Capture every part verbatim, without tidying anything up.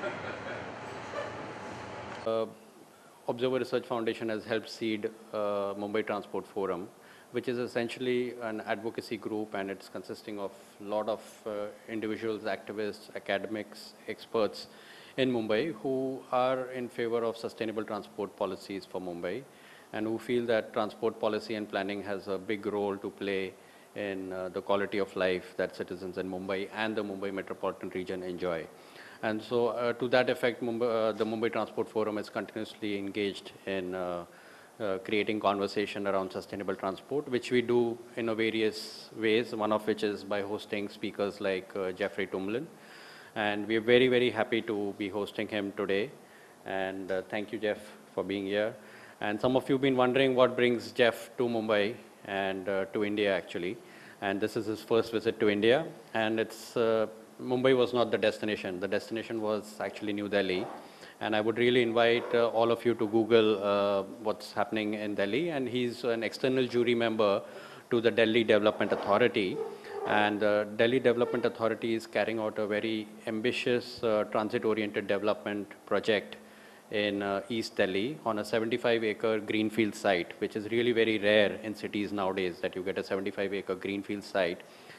Uh, Observer Research Foundation has helped seed uh, Mumbai Transport Forum, which is essentially an advocacy group, and it's consisting of a lot of uh, individuals, activists, academics, experts in Mumbai who are in favor of sustainable transport policies for Mumbai and who feel that transport policy and planning has a big role to play in uh, the quality of life that citizens in Mumbai and the Mumbai metropolitan region enjoy. And so uh, to that effect, Mumbai, uh, the Mumbai Transport Forum is continuously engaged in uh, uh, creating conversation around sustainable transport, which we do in a various ways, one of which is by hosting speakers like uh, Jeffery Tumlin. And we are very, very happy to be hosting him today. And uh, thank you, Jeff, for being here. And some of you have been wondering what brings Jeff to Mumbai and uh, to India, actually. And this is his first visit to India. And it's uh, Mumbai was not the destination. The destination was actually New Delhi. And I would really invite uh, all of you to Google uh, what's happening in Delhi. And he's an external jury member to the Delhi Development Authority. And the Delhi Development Authority is carrying out a very ambitious uh, transit-oriented development project in uh, East Delhi on a seventy-five acre greenfield site, which is really very rare in cities nowadays that you get a seventy-five acre greenfield site.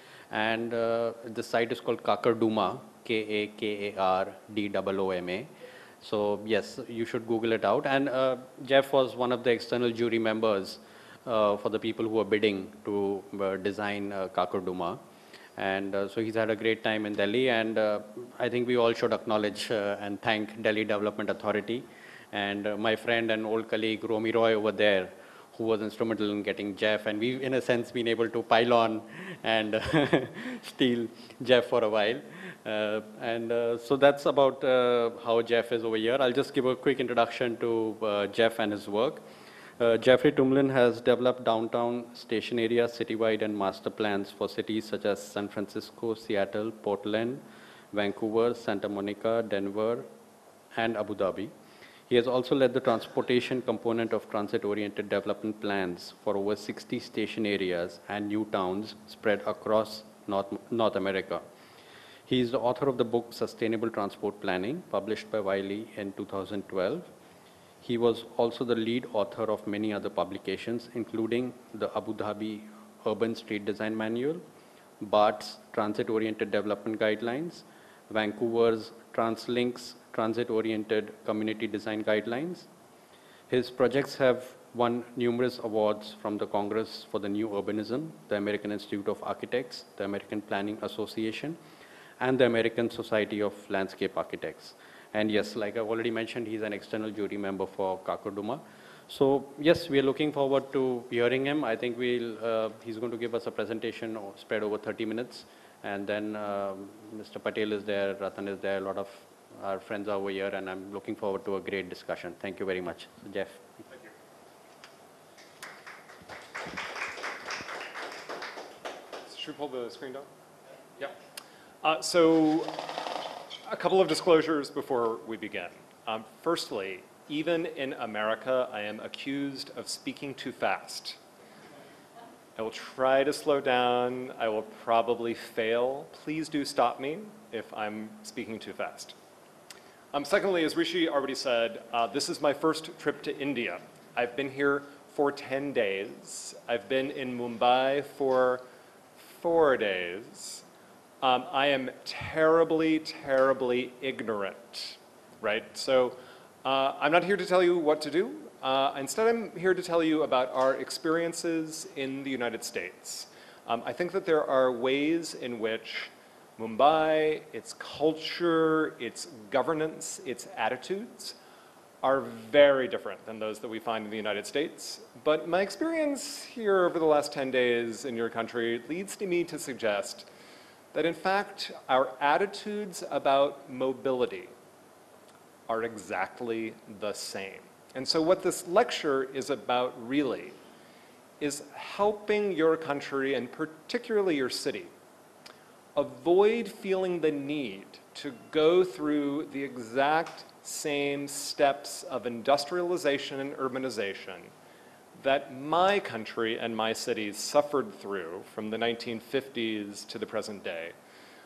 And uh, the site is called Kakarduma, K A K A R D O O M A. So yes, you should Google it out. And uh, Jeff was one of the external jury members uh, for the people who are bidding to uh, design uh, Kakarduma. And uh, so he's had a great time in Delhi. And uh, I think we all should acknowledge uh, and thank Delhi Development Authority. And uh, my friend and old colleague Romy Roy over there, who was instrumental in getting Jeff, and we've, in a sense, been able to pile on and steal Jeff for a while. Uh, and uh, so that's about uh, how Jeff is over here. I'll just give a quick introduction to uh, Jeff and his work. Uh, Jeffery Tumlin has developed downtown station area, citywide, and master plans for cities such as San Francisco, Seattle, Portland, Vancouver, Santa Monica, Denver, and Abu Dhabi. He has also led the transportation component of transit-oriented development plans for over sixty station areas and new towns spread across North, North America. He is the author of the book Sustainable Transport Planning, published by Wiley in two thousand twelve. He was also the lead author of many other publications, including the Abu Dhabi Urban Street Design Manual, B A R T's Transit-Oriented Development Guidelines, Vancouver's TransLink's Transit-Oriented Community Design Guidelines. His projects have won numerous awards from the Congress for the New Urbanism, the American Institute of Architects, the American Planning Association, and the American Society of Landscape Architects. And yes, like I've already mentioned, he's an external jury member for Kakarduma. So yes, we are looking forward to hearing him. I think we'll, uh, he's going to give us a presentation spread over thirty minutes. And then uh, Mister Patel is there, Ratan is there, a lot of our friends are over here, and I'm looking forward to a great discussion. Thank you very much. So, Jeff. Thank you. Should we pull the screen down? Yeah. Uh, so, a couple of disclosures before we begin. Um, firstly, even in America, I am accused of speaking too fast. I will try to slow down. I will probably fail. Please do stop me if I'm speaking too fast. Um, secondly, as Rishi already said, uh, this is my first trip to India. I've been here for ten days. I've been in Mumbai for four days. Um, I am terribly, terribly ignorant, right? So uh, I'm not here to tell you what to do. Uh, instead, I'm here to tell you about our experiences in the United States. Um, I think that there are ways in which Mumbai, its culture, its governance, its attitudes are very different than those that we find in the United States. But my experience here over the last ten days in your country leads me to suggest that in fact our attitudes about mobility are exactly the same. And so what this lecture is about really is helping your country, and particularly your city, avoid feeling the need to go through the exact same steps of industrialization and urbanization that my country and my cities suffered through from the nineteen fifties to the present day.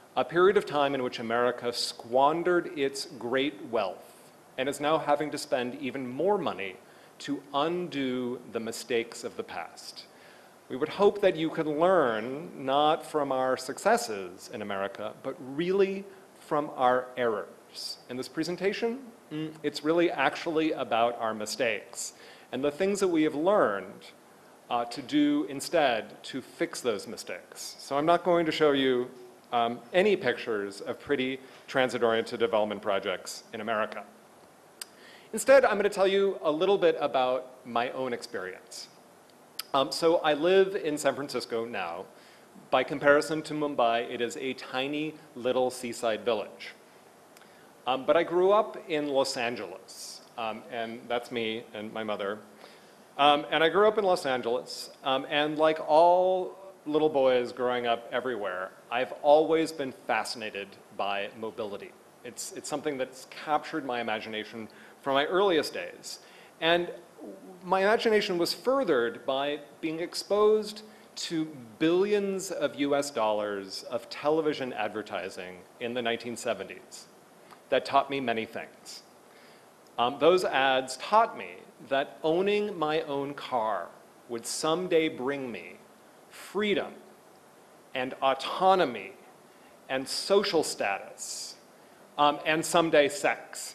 a period of time in which America squandered its great wealth and is now having to spend even more money to undo the mistakes of the past. We would hope that you could learn not from our successes in America, but really from our errors. In this presentation, it's really actually about our mistakes and the things that we have learned uh, to do instead to fix those mistakes. So I'm not going to show you um, any pictures of pretty transit-oriented development projects in America. Instead, I'm going to tell you a little bit about my own experience. Um, so I live in San Francisco now. By comparison to Mumbai, it is a tiny little seaside village. Um, but I grew up in Los Angeles, um, and that's me and my mother. Um, and I grew up in Los Angeles, um, and like all little boys growing up everywhere, I've always been fascinated by mobility. It's, it's something that's captured my imagination from my earliest days. And my imagination was furthered by being exposed to billions of U S dollars of television advertising in the nineteen seventies that taught me many things. Um, those ads taught me that owning my own car would someday bring me freedom and autonomy and social status, um, and someday sex.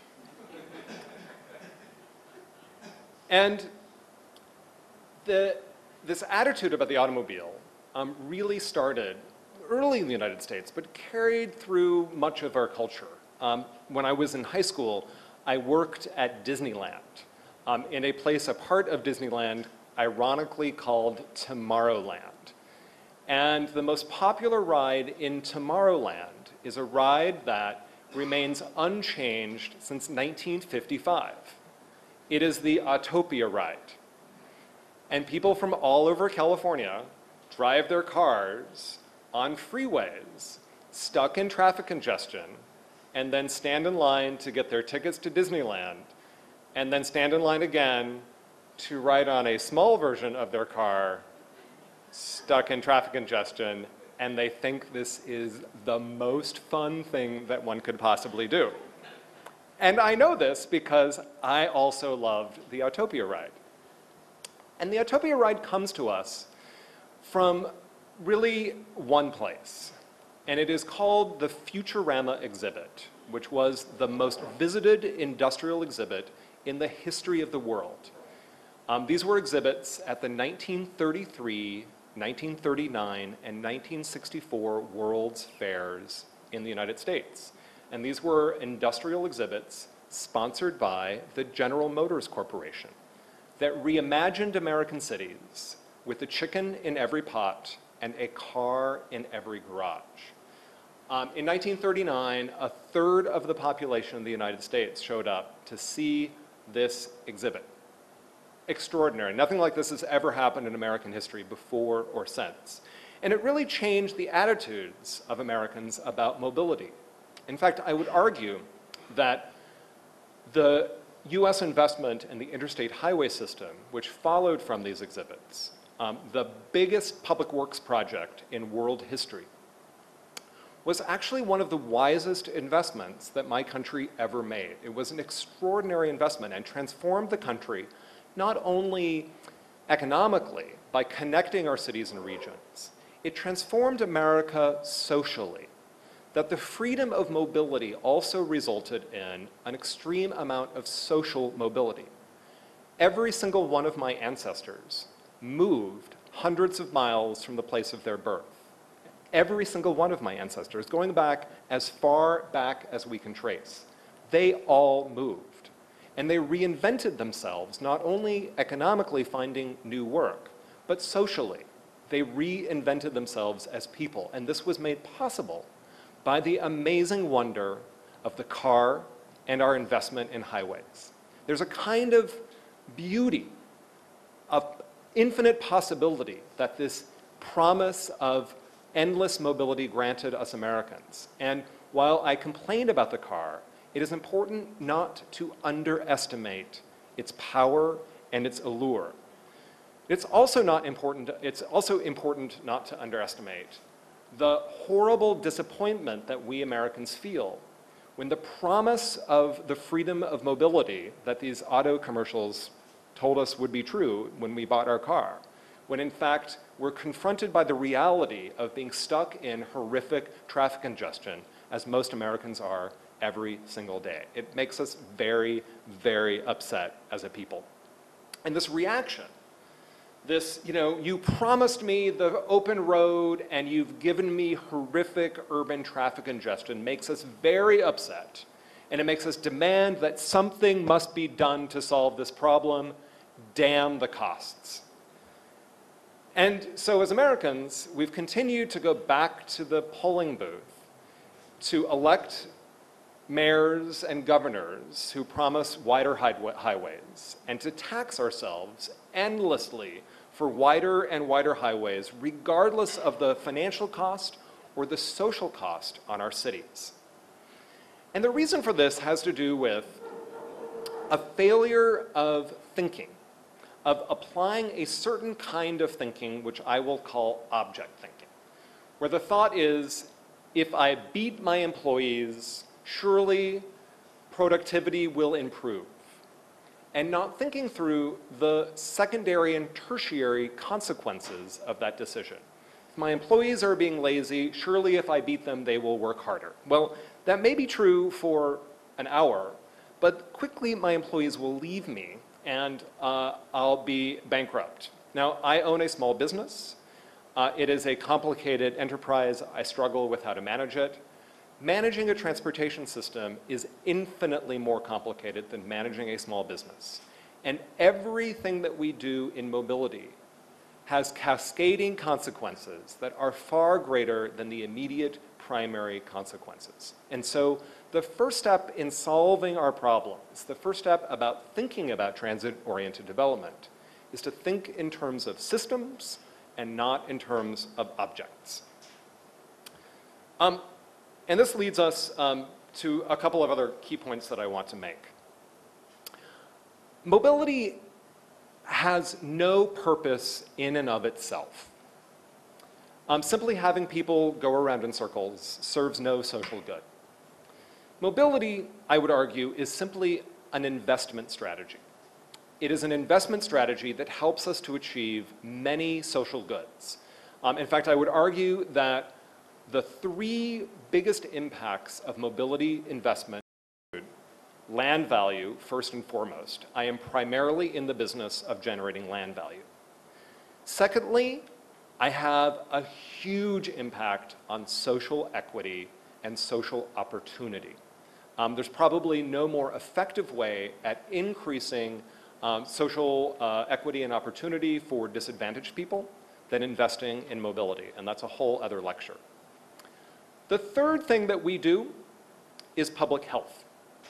And the, this attitude about the automobile um, really started early in the United States, but carried through much of our culture. Um, when I was in high school, I worked at Disneyland, um, in a place, a part of Disneyland, ironically called Tomorrowland. And the most popular ride in Tomorrowland is a ride that remains unchanged since nineteen fifty-five. It is the Autopia ride. And people from all over California drive their cars on freeways, stuck in traffic congestion, and then stand in line to get their tickets to Disneyland, and then stand in line again to ride on a small version of their car, stuck in traffic congestion, and they think this is the most fun thing that one could possibly do. And I know this because I also loved the Autopia ride. And the Autopia ride comes to us from really one place, and it is called the Futurama exhibit, which was the most visited industrial exhibit in the history of the world. Um, these were exhibits at the nineteen thirty-three, nineteen thirty-nine, and nineteen sixty-four World's Fairs in the United States. And these were industrial exhibits sponsored by the General Motors Corporation that reimagined American cities with a chicken in every pot and a car in every garage. Um, in nineteen thirty-nine, a third of the population of the United States showed up to see this exhibit. Extraordinary. Nothing like this has ever happened in American history before or since. And it really changed the attitudes of Americans about mobility. In fact, I would argue that the U S investment in the interstate highway system, which followed from these exhibits, um, the biggest public works project in world history, was actually one of the wisest investments that my country ever made. It was an extraordinary investment and transformed the country not only economically by connecting our cities and regions, it transformed America socially. That the freedom of mobility also resulted in an extreme amount of social mobility. Every single one of my ancestors moved hundreds of miles from the place of their birth. Every single one of my ancestors, going back as far back as we can trace, they all moved. And they reinvented themselves, not only economically finding new work, but socially. They reinvented themselves as people, and this was made possible by the amazing wonder of the car and our investment in highways. There's a kind of beauty, of infinite possibility that this promise of endless mobility granted us Americans. And while I complained about the car, it is important not to underestimate its power and its allure. It's also not important, it's also important not to underestimate the horrible disappointment that we Americans feel when the promise of the freedom of mobility that these auto commercials told us would be true when we bought our car, when in fact we're confronted by the reality of being stuck in horrific traffic congestion, as most Americans are every single day. It makes us very, very upset as a people. And this reaction, this, you know, you promised me the open road and you've given me horrific urban traffic congestion, makes us very upset. And it makes us demand that something must be done to solve this problem. Damn the costs. And so as Americans, we've continued to go back to the polling booth to elect mayors and governors who promise wider highways and to tax ourselves endlessly for wider and wider highways, regardless of the financial cost or the social cost on our cities. And the reason for this has to do with a failure of thinking, of applying a certain kind of thinking, which I will call object thinking, where the thought is, if I beat my employees, surely productivity will improve, and not thinking through the secondary and tertiary consequences of that decision. If my employees are being lazy, surely if I beat them, they will work harder. Well, that may be true for an hour, but quickly my employees will leave me and uh, I'll be bankrupt. Now, I own a small business. Uh, it is a complicated enterprise. I struggle with how to manage it. Managing a transportation system is infinitely more complicated than managing a small business. And everything that we do in mobility has cascading consequences that are far greater than the immediate primary consequences. And so the first step in solving our problems, the first step about thinking about transit-oriented development, is to think in terms of systems and not in terms of objects. Um, And this leads us um, to a couple of other key points that I want to make. Mobility has no purpose in and of itself. Um, simply having people go around in circles serves no social good. Mobility, I would argue, is simply an investment strategy. It is an investment strategy that helps us to achieve many social goods. Um, in fact, I would argue that the three biggest impacts of mobility investment include land value, first and foremost. I am primarily in the business of generating land value. Secondly, I have a huge impact on social equity and social opportunity. Um, there's probably no more effective way at increasing um, social uh, equity and opportunity for disadvantaged people than investing in mobility, and that's a whole other lecture. The third thing that we do is public health.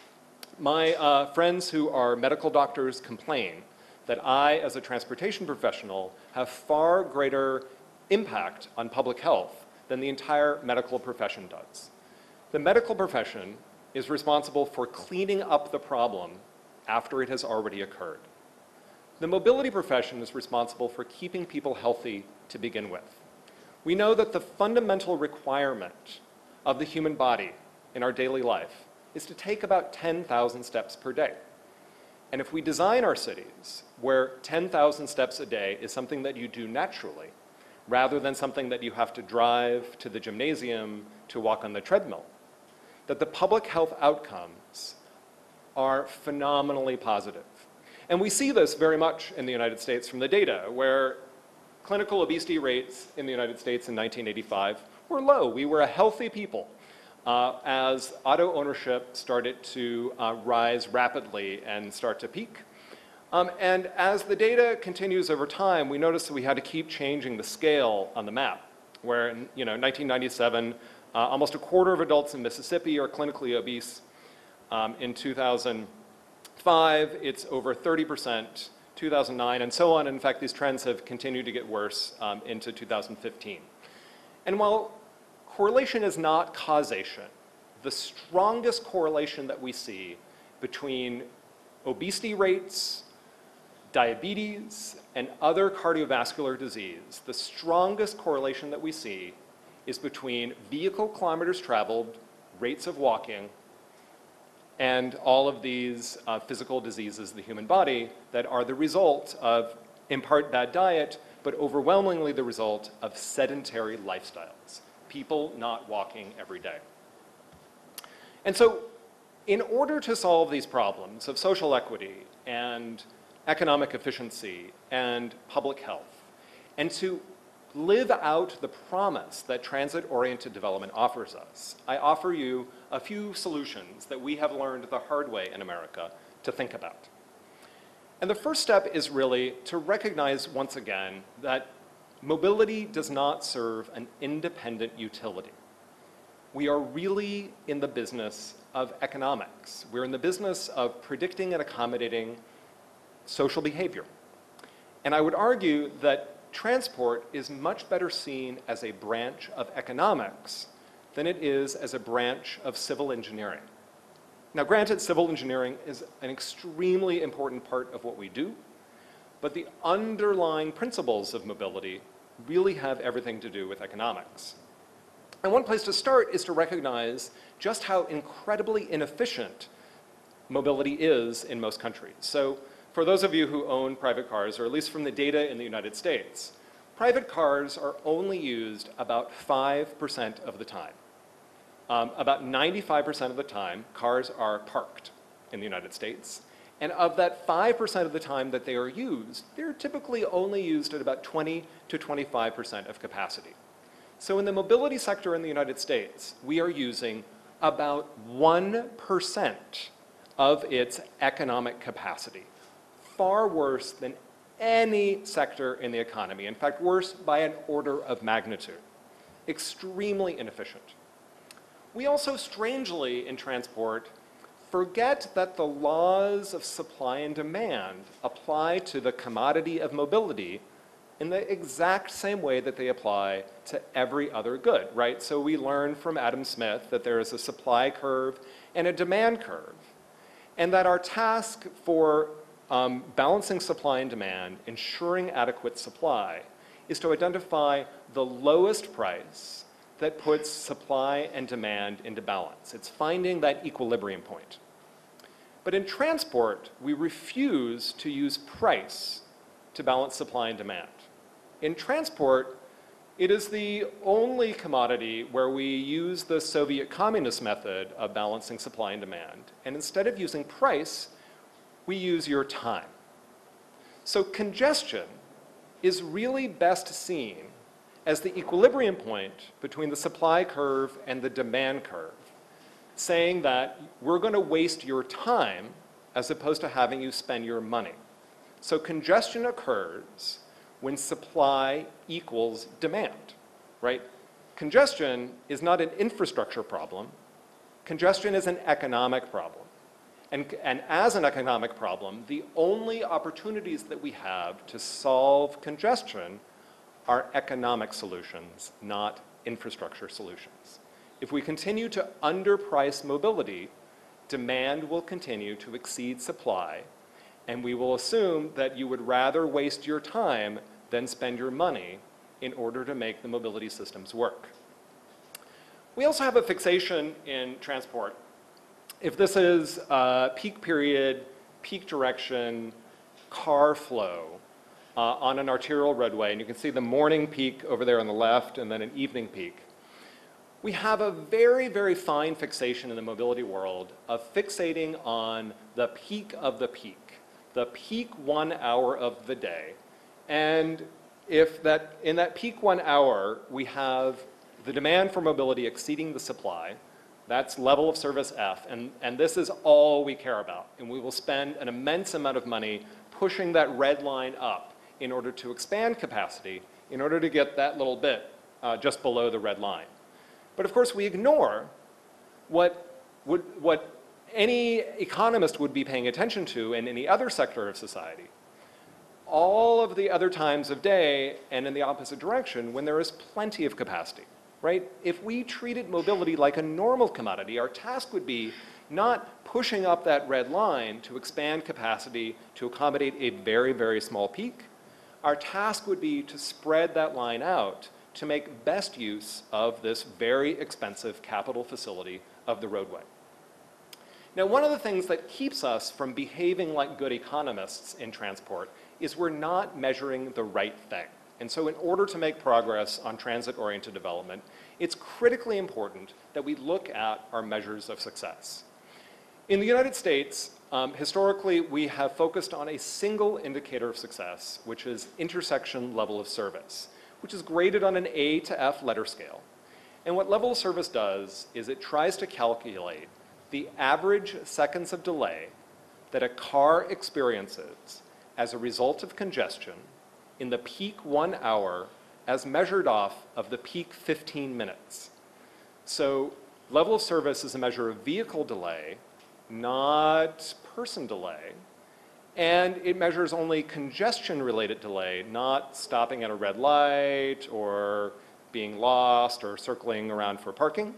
My uh, friends who are medical doctors complain that I, as a transportation professional, have far greater impact on public health than the entire medical profession does. The medical profession is responsible for cleaning up the problem after it has already occurred. The mobility profession is responsible for keeping people healthy to begin with. We know that the fundamental requirement of the human body in our daily life is to take about ten thousand steps per day. And if we design our cities where ten thousand steps a day is something that you do naturally, rather than something that you have to drive to the gymnasium to walk on the treadmill, that the public health outcomes are phenomenally positive. And we see this very much in the United States from the data, where clinical obesity rates in the United States in nineteen eighty-five were low. We were a healthy people uh, as auto ownership started to uh, rise rapidly and start to peak. Um, and as the data continues over time, we notice that we had to keep changing the scale on the map, where in you know, nineteen ninety-seven, uh, almost a quarter of adults in Mississippi are clinically obese. Um, in two thousand five, it's over thirty percent, two thousand nine, and so on. In fact, these trends have continued to get worse um, into two thousand fifteen. And while correlation is not causation, the strongest correlation that we see between obesity rates, diabetes, and other cardiovascular disease, the strongest correlation that we see is between vehicle kilometers traveled, rates of walking, and all of these uh, physical diseases of the human body that are the result of, in part, bad diet, but overwhelmingly the result of sedentary lifestyles, people not walking every day. And so, in order to solve these problems of social equity and economic efficiency and public health, and to live out the promise that transit-oriented development offers us, I offer you a few solutions that we have learned the hard way in America to think about. And the first step is really to recognize once again that mobility does not serve an independent utility. We are really in the business of economics. We're in the business of predicting and accommodating social behavior. And I would argue that transport is much better seen as a branch of economics than it is as a branch of civil engineering. Now, granted, civil engineering is an extremely important part of what we do, but the underlying principles of mobility really have everything to do with economics. And one place to start is to recognize just how incredibly inefficient mobility is in most countries. So, for those of you who own private cars, or at least from the data in the United States, private cars are only used about five percent of the time. Um, about ninety-five percent of the time, cars are parked in the United States. And of that five percent of the time that they are used, they're typically only used at about twenty to twenty-five percent of capacity. So in the mobility sector in the United States, we are using about one percent of its economic capacity. Far worse than any sector in the economy. In fact, worse by an order of magnitude. Extremely inefficient. We also, strangely, in transport, forget that the laws of supply and demand apply to the commodity of mobility in the exact same way that they apply to every other good, right? So we learn from Adam Smith that there is a supply curve and a demand curve, and that our task for um, balancing supply and demand, ensuring adequate supply, is to identify the lowest price that puts supply and demand into balance. It's finding that equilibrium point. But in transport, we refuse to use price to balance supply and demand. In transport, it is the only commodity where we use the Soviet communist method of balancing supply and demand. And instead of using price, we use your time. So congestion is really best seen as the equilibrium point between the supply curve and the demand curve, saying that we're going to waste your time as opposed to having you spend your money. So congestion occurs when supply equals demand, right? Congestion is not an infrastructure problem. Congestion is an economic problem. And, and as an economic problem, the only opportunities that we have to solve congestion are economic solutions, not infrastructure solutions. If we continue to underprice mobility, demand will continue to exceed supply, and we will assume that you would rather waste your time than spend your money in order to make the mobility systems work. We also have a fixation in transport. If this is uh, peak period, peak direction, car flow uh, on an arterial roadway, and you can see the morning peak over there on the left and then an evening peak, we have a very, very fine fixation in the mobility world of fixating on the peak of the peak, the peak one hour of the day. And if that, in that peak one hour, we have the demand for mobility exceeding the supply, that's level of service F, and, and this is all we care about. And we will spend an immense amount of money pushing that red line up in order to expand capacity, in order to get that little bit uh, just below the red line. But of course, we ignore what, would, what any economist would be paying attention to in any other sector of society. All of the other times of day and in the opposite direction when there is plenty of capacity. Right? If we treated mobility like a normal commodity, our task would be not pushing up that red line to expand capacity to accommodate a very, very small peak. Our task would be to spread that line out to make best use of this very expensive capital facility of the roadway. Now, one of the things that keeps us from behaving like good economists in transport is we're not measuring the right thing. And so in order to make progress on transit-oriented development, it's critically important that we look at our measures of success. In the United States, um, historically, we have focused on a single indicator of success, which is intersection level of service, which is graded on an A to F letter scale. And what level of service does is it tries to calculate the average seconds of delay that a car experiences as a result of congestion in the peak one hour as measured off of the peak fifteen minutes. So level of service is a measure of vehicle delay, not person delay, and it measures only congestion-related delay, not stopping at a red light or being lost or circling around for parking.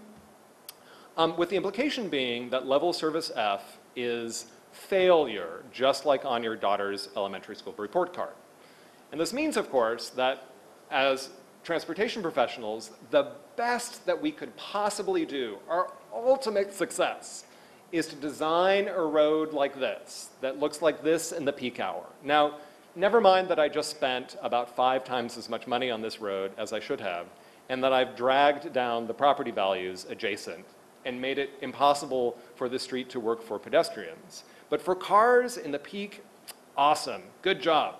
Um, with the implication being that level of service F is failure, just like on your daughter's elementary school report card. And this means, of course, that as transportation professionals, the best that we could possibly do, our ultimate success, is to design a road like this, that looks like this in the peak hour. Now, never mind that I just spent about five times as much money on this road as I should have, and that I've dragged down the property values adjacent and made it impossible for the street to work for pedestrians. But for cars in the peak, awesome, good job.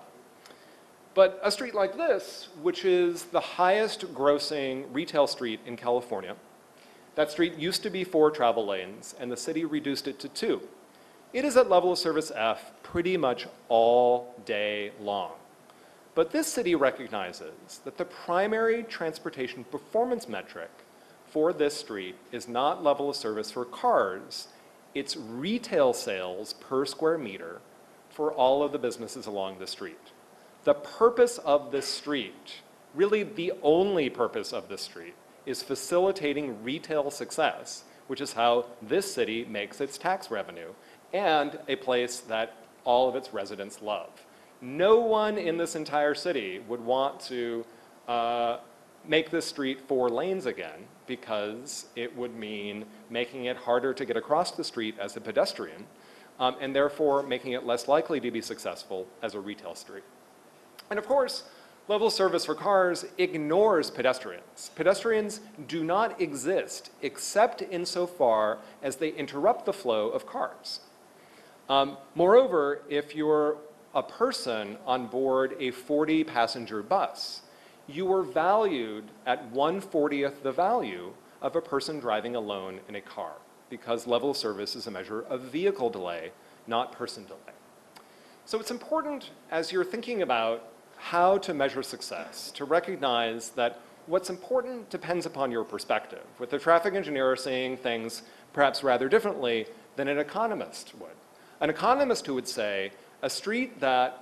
But a street like this, which is the highest grossing retail street in California, that street used to be four travel lanes, and the city reduced it to two. It is at level of service F pretty much all day long. But this city recognizes that the primary transportation performance metric for this street is not level of service for cars, it's retail sales per square meter for all of the businesses along the street. The purpose of this street, really the only purpose of this street, is facilitating retail success, which is how this city makes its tax revenue, and a place that all of its residents love. No one in this entire city would want to uh, make this street four lanes again, because it would mean making it harder to get across the street as a pedestrian, um, and therefore making it less likely to be successful as a retail street. And of course, level of service for cars ignores pedestrians. Pedestrians do not exist except insofar as they interrupt the flow of cars. Um, moreover, if you're a person on board a forty passenger bus, you are valued at one fortieth the value of a person driving alone in a car, because level of service is a measure of vehicle delay, not person delay. So it's important, as you're thinking about how to measure success, to recognize that what's important depends upon your perspective, with the traffic engineer saying things perhaps rather differently than an economist would. An economist who would say a street that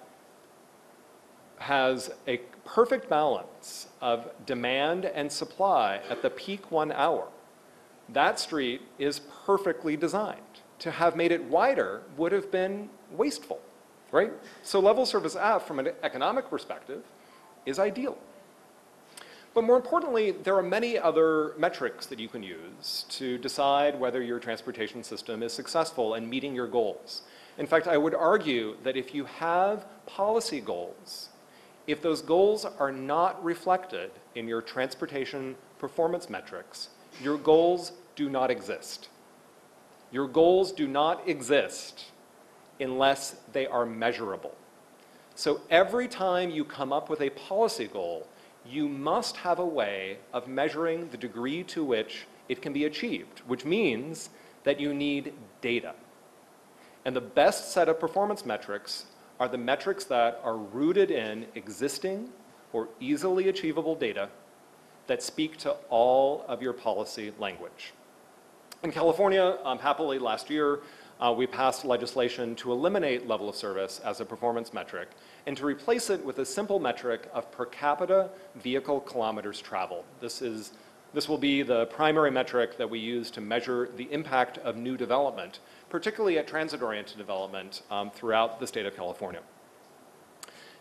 has a perfect balance of demand and supply at the peak one hour, that street is perfectly designed. To have made it wider would have been wasteful, right? So level service F, from an economic perspective, is ideal. But more importantly, there are many other metrics that you can use to decide whether your transportation system is successful in meeting your goals. In fact, I would argue that if you have policy goals, if those goals are not reflected in your transportation performance metrics, your goals do not exist. Your goals do not exist unless they are measurable. So every time you come up with a policy goal, you must have a way of measuring the degree to which it can be achieved, which means that you need data. And the best set of performance metrics are the metrics that are rooted in existing or easily achievable data that speak to all of your policy language. In California, um, happily last year, uh, we passed legislation to eliminate level of service as a performance metric and to replace it with a simple metric of per capita vehicle kilometers traveled. This is, this will be the primary metric that we use to measure the impact of new development, particularly at transit-oriented development um, throughout the state of California.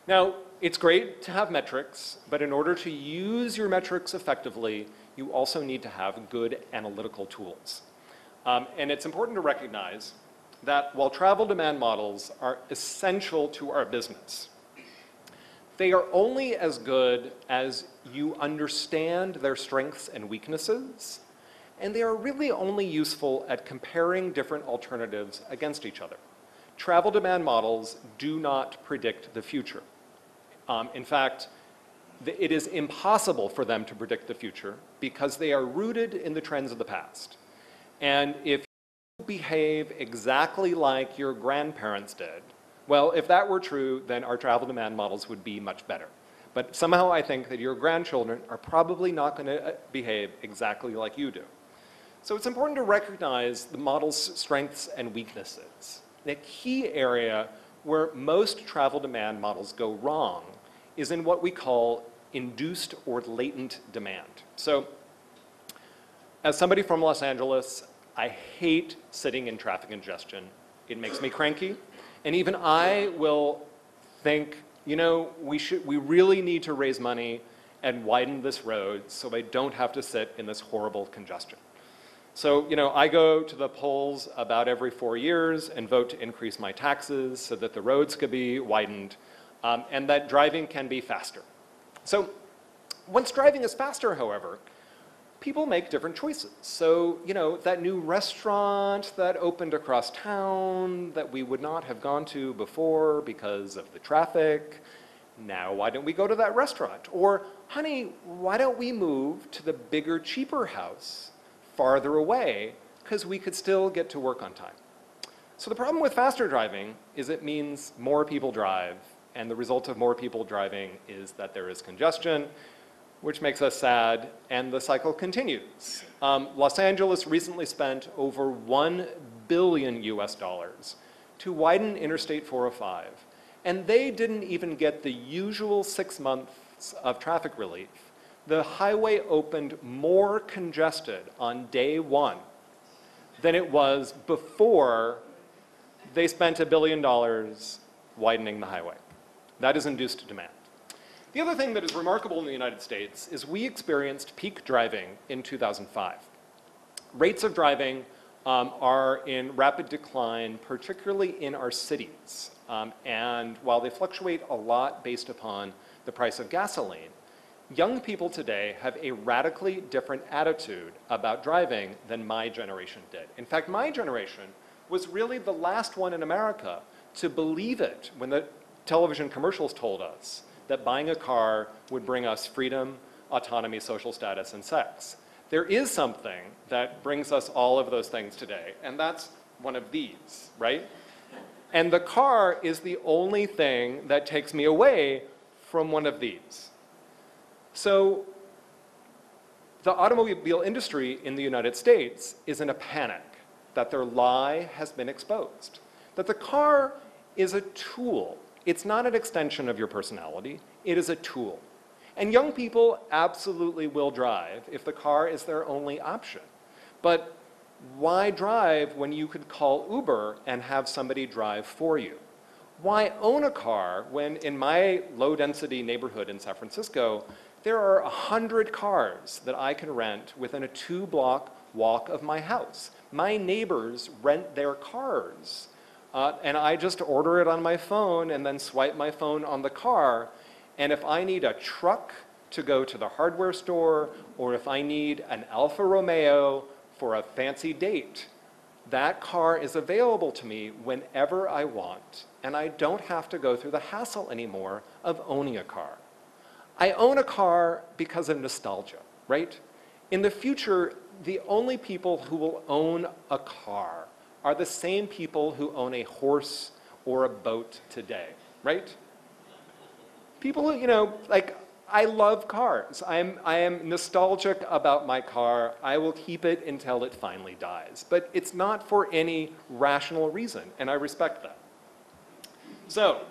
Now, it's great to have metrics, but in order to use your metrics effectively, you also need to have good analytical tools. Um, and it's important to recognize that while travel demand models are essential to our business, they are only as good as you understand their strengths and weaknesses, and they are really only useful at comparing different alternatives against each other. Travel demand models do not predict the future. Um, in fact, it is impossible for them to predict the future because they are rooted in the trends of the past. And if you behave exactly like your grandparents did, well, if that were true, then our travel demand models would be much better. But somehow I think that your grandchildren are probably not going to behave exactly like you do. So it's important to recognize the model's strengths and weaknesses. The key area where most travel demand models go wrong is in what we call induced or latent demand. So as somebody from Los Angeles, I hate sitting in traffic congestion. It makes me cranky. And even I will think, you know, we should, we really need to raise money and widen this road so I don't have to sit in this horrible congestion. So, you know, I go to the polls about every four years and vote to increase my taxes so that the roads could be widened um, and that driving can be faster. So once driving is faster, however, people make different choices. So, you know, that new restaurant that opened across town that we would not have gone to before because of the traffic, now why don't we go to that restaurant? Or, honey, why don't we move to the bigger, cheaper house farther away because we could still get to work on time? So the problem with faster driving is it means more people drive, and the result of more people driving is that there is congestion, which makes us sad, and the cycle continues. Um, Los Angeles recently spent over one billion U S dollars to widen Interstate four oh five, and they didn't even get the usual six months of traffic relief. The highway opened more congested on day one than it was before they spent a billion dollars widening the highway. That is induced demand. The other thing that is remarkable in the United States is we experienced peak driving in two thousand five. Rates of driving um, are in rapid decline, particularly in our cities. Um, and while they fluctuate a lot based upon the price of gasoline, young people today have a radically different attitude about driving than my generation did. In fact, my generation was really the last one in America to believe it when the television commercials told us that buying a car would bring us freedom, autonomy, social status, and sex. There is something that brings us all of those things today, and that's one of these, right? And the car is the only thing that takes me away from one of these. So the automobile industry in the United States is in a panic that their lie has been exposed, that the car is a tool. It's not an extension of your personality, it is a tool. And young people absolutely will drive if the car is their only option. But why drive when you could call Uber and have somebody drive for you? Why own a car when in my low-density neighborhood in San Francisco, there are a hundred cars that I can rent within a two-block walk of my house? My neighbors rent their cars. Uh, and I just order it on my phone and then swipe my phone on the car. And if I need a truck to go to the hardware store, or if I need an Alfa Romeo for a fancy date, that car is available to me whenever I want. And I don't have to go through the hassle anymore of owning a car. I own a car because of nostalgia, right? In the future, the only people who will own a car are the same people who own a horse or a boat today, right? People, you know, like, I love cars. I'm, I am nostalgic about my car. I will keep it until it finally dies. But it's not for any rational reason, and I respect that. So,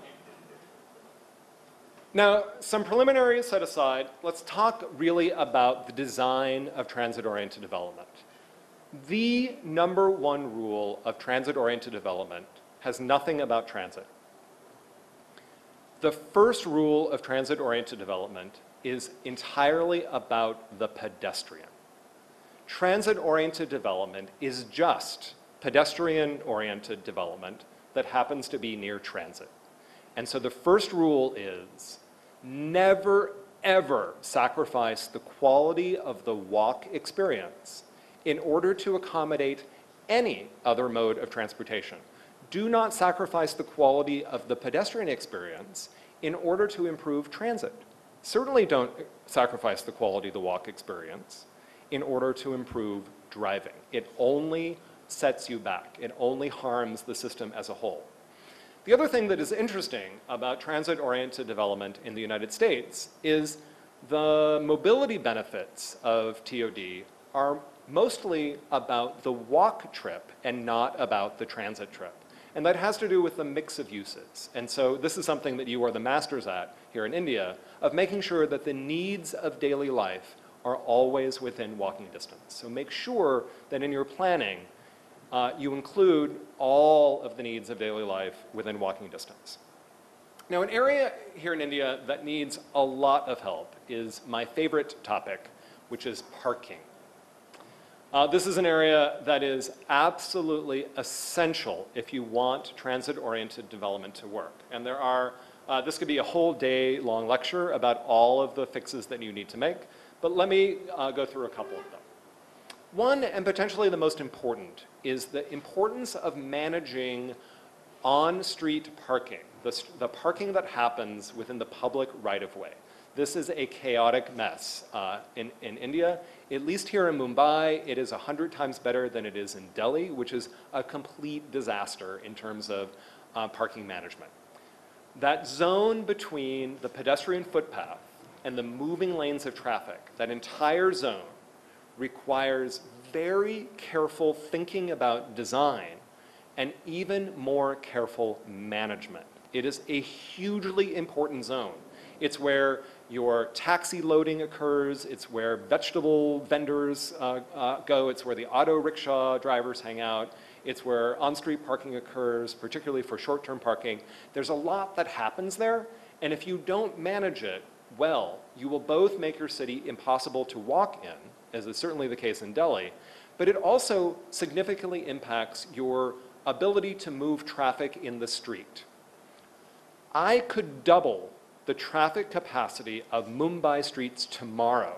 now, some preliminaries set aside, let's talk really about the design of transit-oriented development. The number one rule of transit-oriented development has nothing about transit. The first rule of transit-oriented development is entirely about the pedestrian. Transit-oriented development is just pedestrian-oriented development that happens to be near transit. And so the first rule is never, ever sacrifice the quality of the walk experience in order to accommodate any other mode of transportation. Do not sacrifice the quality of the pedestrian experience in order to improve transit. Certainly don't sacrifice the quality of the walk experience in order to improve driving. It only sets you back. It only harms the system as a whole. The other thing that is interesting about transit-oriented development in the United States is the mobility benefits of T O D are mostly about the walk trip and not about the transit trip. And that has to do with the mix of uses. And so this is something that you are the masters at here in India, of making sure that the needs of daily life are always within walking distance. So make sure that in your planning, uh, you include all of the needs of daily life within walking distance. Now, an area here in India that needs a lot of help is my favorite topic, which is parking. Uh, this is an area that is absolutely essential if you want transit-oriented development to work. And there are, uh, this could be a whole day-long lecture about all of the fixes that you need to make, but let me uh, go through a couple of them. One, and potentially the most important, is the importance of managing on-street parking, the, the parking that happens within the public right-of-way. This is a chaotic mess uh, in, in India. At least here in Mumbai, it is a hundred times better than it is in Delhi, which is a complete disaster in terms of uh, parking management. That zone between the pedestrian footpath and the moving lanes of traffic, that entire zone requires very careful thinking about design and even more careful management. It is a hugely important zone. It's where your taxi loading occurs, it's where vegetable vendors uh, uh, go, it's where the auto rickshaw drivers hang out, it's where on-street parking occurs, particularly for short-term parking. There's a lot that happens there, and if you don't manage it well, you will both make your city impossible to walk in, as is certainly the case in Delhi, but it also significantly impacts your ability to move traffic in the street. I could double the traffic capacity of Mumbai streets tomorrow,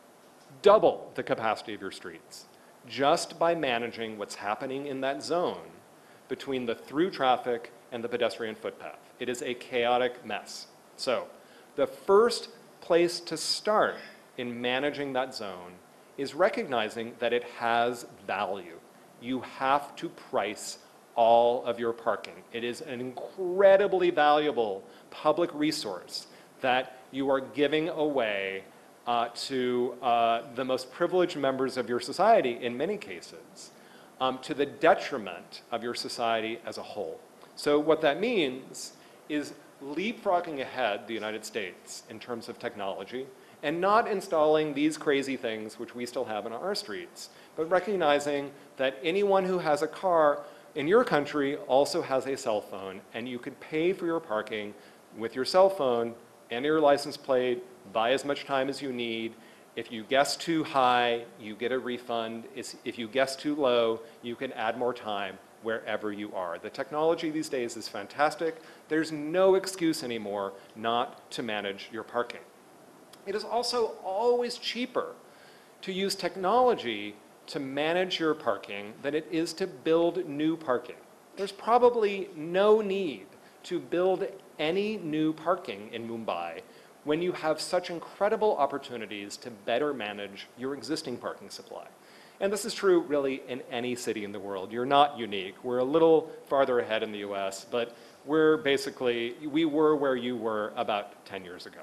double the capacity of your streets, just by managing what's happening in that zone between the through traffic and the pedestrian footpath. It is a chaotic mess. So the first place to start in managing that zone is recognizing that it has value. You have to price all of your parking. It is an incredibly valuable public resource that you are giving away uh, to uh, the most privileged members of your society in many cases, um, to the detriment of your society as a whole. So what that means is leapfrogging ahead the United States in terms of technology and not installing these crazy things which we still have in our streets, but recognizing that anyone who has a car in your country also has a cell phone, and you can pay for your parking with your cell phone and your license plate, buy as much time as you need. If you guess too high, you get a refund. If you guess too low, you can add more time wherever you are. The technology these days is fantastic. There's no excuse anymore not to manage your parking. It is also always cheaper to use technology to manage your parking than it is to build new parking. There's probably no need to build any new parking in Mumbai when you have such incredible opportunities to better manage your existing parking supply. And this is true really in any city in the world. You're not unique. We're a little farther ahead in the U S, but we're basically, we were where you were about ten years ago.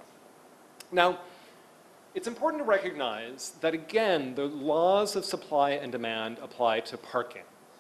Now, it's important to recognize that, again, the laws of supply and demand apply to parking.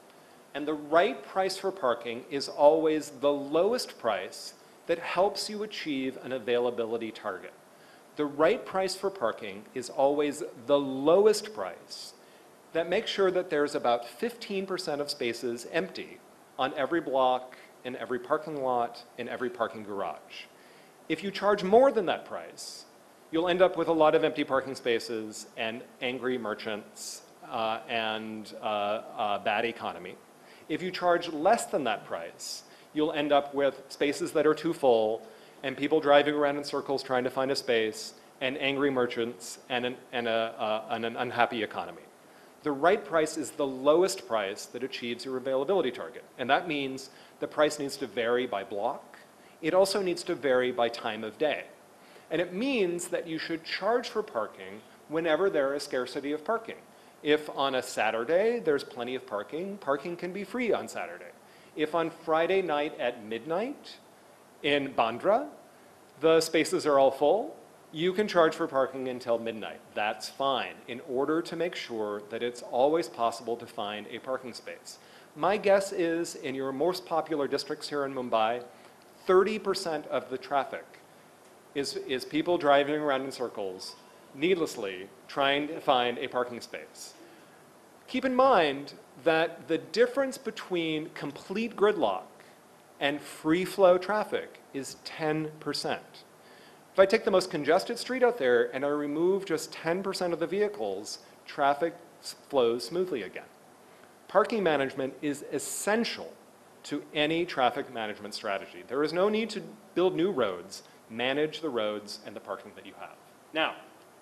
And the right price for parking is always the lowest price that helps you achieve an availability target. The right price for parking is always the lowest price that makes sure that there's about fifteen percent of spaces empty on every block, in every parking lot, in every parking garage. If you charge more than that price, you'll end up with a lot of empty parking spaces and angry merchants uh, and uh, uh, bad economy. If you charge less than that price, you'll end up with spaces that are too full and people driving around in circles trying to find a space and angry merchants and an, and a, uh, and an unhappy economy. The right price is the lowest price that achieves your availability target. And that means the price needs to vary by block. It also needs to vary by time of day. And it means that you should charge for parking whenever there is scarcity of parking. If on a Saturday there's plenty of parking, parking can be free on Saturday. If on Friday night at midnight in Bandra, the spaces are all full, you can charge for parking until midnight. That's fine, in order to make sure that it's always possible to find a parking space. My guess is, in your most popular districts here in Mumbai, thirty percent of the traffic is, is people driving around in circles, needlessly trying to find a parking space. Keep in mind that the difference between complete gridlock and free flow traffic is ten percent. If I take the most congested street out there and I remove just ten percent of the vehicles, traffic flows smoothly again. Parking management is essential to any traffic management strategy. There is no need to build new roads. Manage the roads and the parking that you have. Now,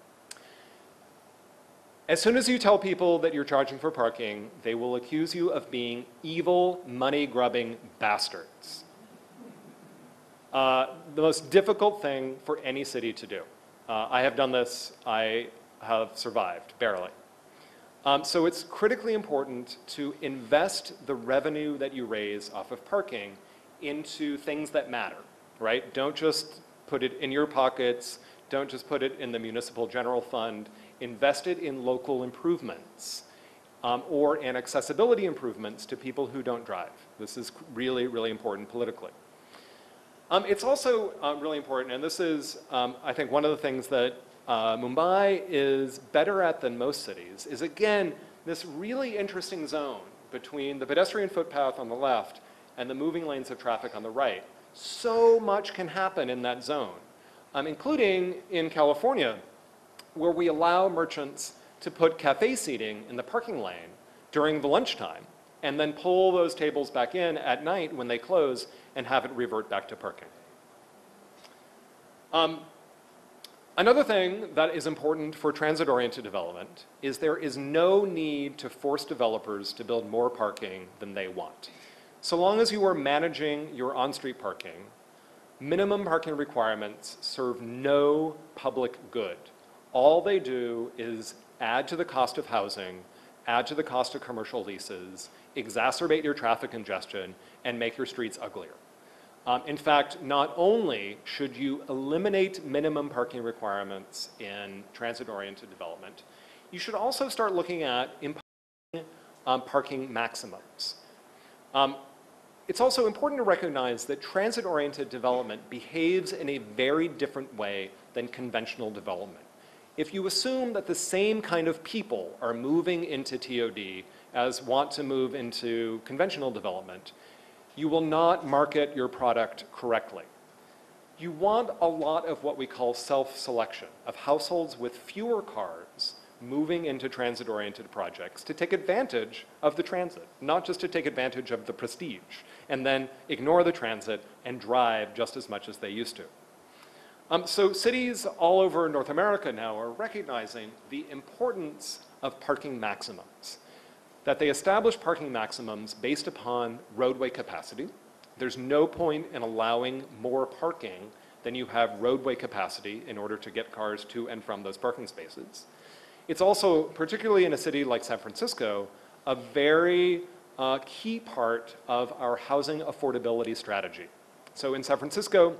as soon as you tell people that you're charging for parking, they will accuse you of being evil, money-grubbing bastards. Uh, the most difficult thing for any city to do. Uh, I have done this. I have survived, barely. Um, so it's critically important to invest the revenue that you raise off of parking into things that matter, right? Don't just put it in your pockets. Don't just put it in the municipal general fund. Invest it in local improvements um, or in accessibility improvements to people who don't drive. This is really, really important politically. Um, it's also uh, really important, and this is, um, I think, one of the things that uh, Mumbai is better at than most cities, is again, this really interesting zone between the pedestrian footpath on the left and the moving lanes of traffic on the right. So much can happen in that zone, um, including in California, where we allow merchants to put cafe seating in the parking lane during the lunchtime and then pull those tables back in at night when they close and have it revert back to parking. Um, another thing that is important for transit-oriented development is there is no need to force developers to build more parking than they want. So long as you are managing your on-street parking, minimum parking requirements serve no public good. All they do is add to the cost of housing, add to the cost of commercial leases, exacerbate your traffic congestion, and make your streets uglier. Um, in fact, not only should you eliminate minimum parking requirements in transit-oriented development, you should also start looking at imposing um, parking maximums. Um, it's also important to recognize that transit-oriented development behaves in a very different way than conventional development. If you assume that the same kind of people are moving into T O D as want to move into conventional development, you will not market your product correctly. You want a lot of what we call self-selection, of households with fewer cars moving into transit-oriented projects to take advantage of the transit, not just to take advantage of the prestige, and then ignore the transit and drive just as much as they used to. Um, so cities all over North America now are recognizing the importance of parking maximums, that they establish parking maximums based upon roadway capacity. There's no point in allowing more parking than you have roadway capacity in order to get cars to and from those parking spaces. It's also, particularly in a city like San Francisco, a very uh, key part of our housing affordability strategy. So in San Francisco,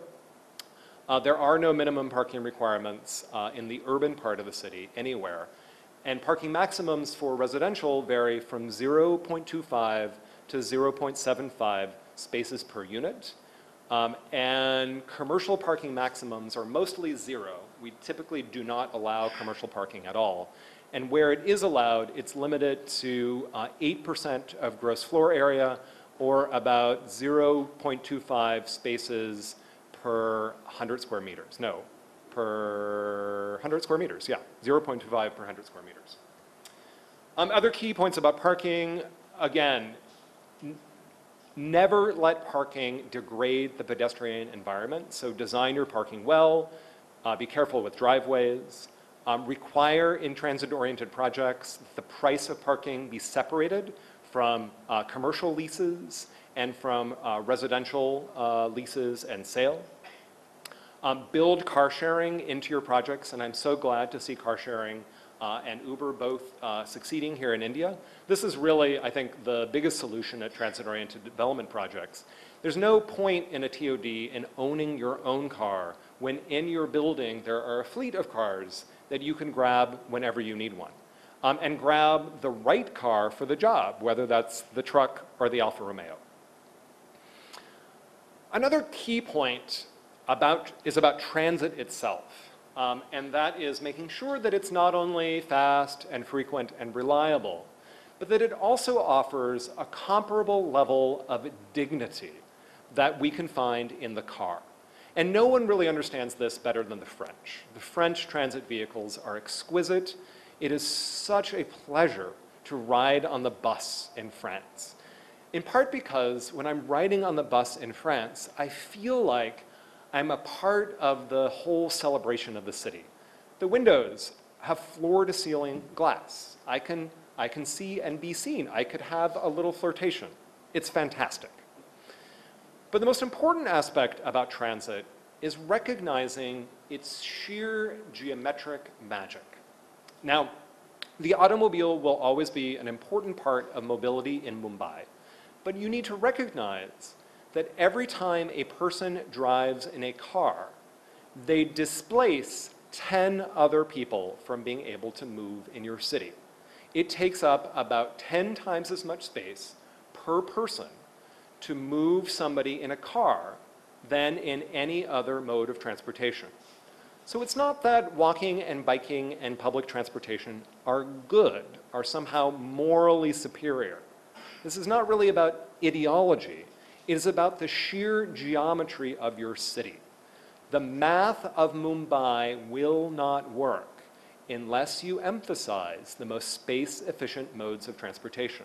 Uh, there are no minimum parking requirements uh, in the urban part of the city anywhere. And parking maximums for residential vary from zero point two five to zero point seven five spaces per unit. Um, and commercial parking maximums are mostly zero. We typically do not allow commercial parking at all. And where it is allowed, it's limited to uh, eight percent of gross floor area, or about zero point two five spaces per one hundred square meters. No, per one hundred square meters, yeah, zero point two five per one hundred square meters. Um, other key points about parking, again, never let parking degrade the pedestrian environment. So design your parking well, uh, be careful with driveways, um, require in transit-oriented projects the price of parking be separated from uh, commercial leases and from uh, residential uh, leases and sale. Um, build car sharing into your projects, and I'm so glad to see car sharing uh, and Uber both uh, succeeding here in India. This is really, I think, the biggest solution at transit-oriented development projects. There's no point in a T O D in owning your own car when in your building there are a fleet of cars that you can grab whenever you need one. Um, and grab the right car for the job, whether that's the truck or the Alfa Romeo. Another key point about, is about transit itself, um, and that is making sure that it's not only fast and frequent and reliable, but that it also offers a comparable level of dignity that we can find in the car. And no one really understands this better than the French. The French transit vehicles are exquisite. It is such a pleasure to ride on the bus in France. In part because when I'm riding on the bus in France, I feel like I'm a part of the whole celebration of the city. The windows have floor-to-ceiling glass. I can, I can see and be seen. I could have a little flirtation. It's fantastic. But the most important aspect about transit is recognizing its sheer geometric magic. Now, the automobile will always be an important part of mobility in Mumbai, but you need to recognize that every time a person drives in a car, they displace ten other people from being able to move in your city. It takes up about ten times as much space per person to move somebody in a car than in any other mode of transportation. So it's not that walking and biking and public transportation are good, are somehow morally superior. This is not really about ideology. It is about the sheer geometry of your city. The math of Mumbai will not work unless you emphasize the most space-efficient modes of transportation.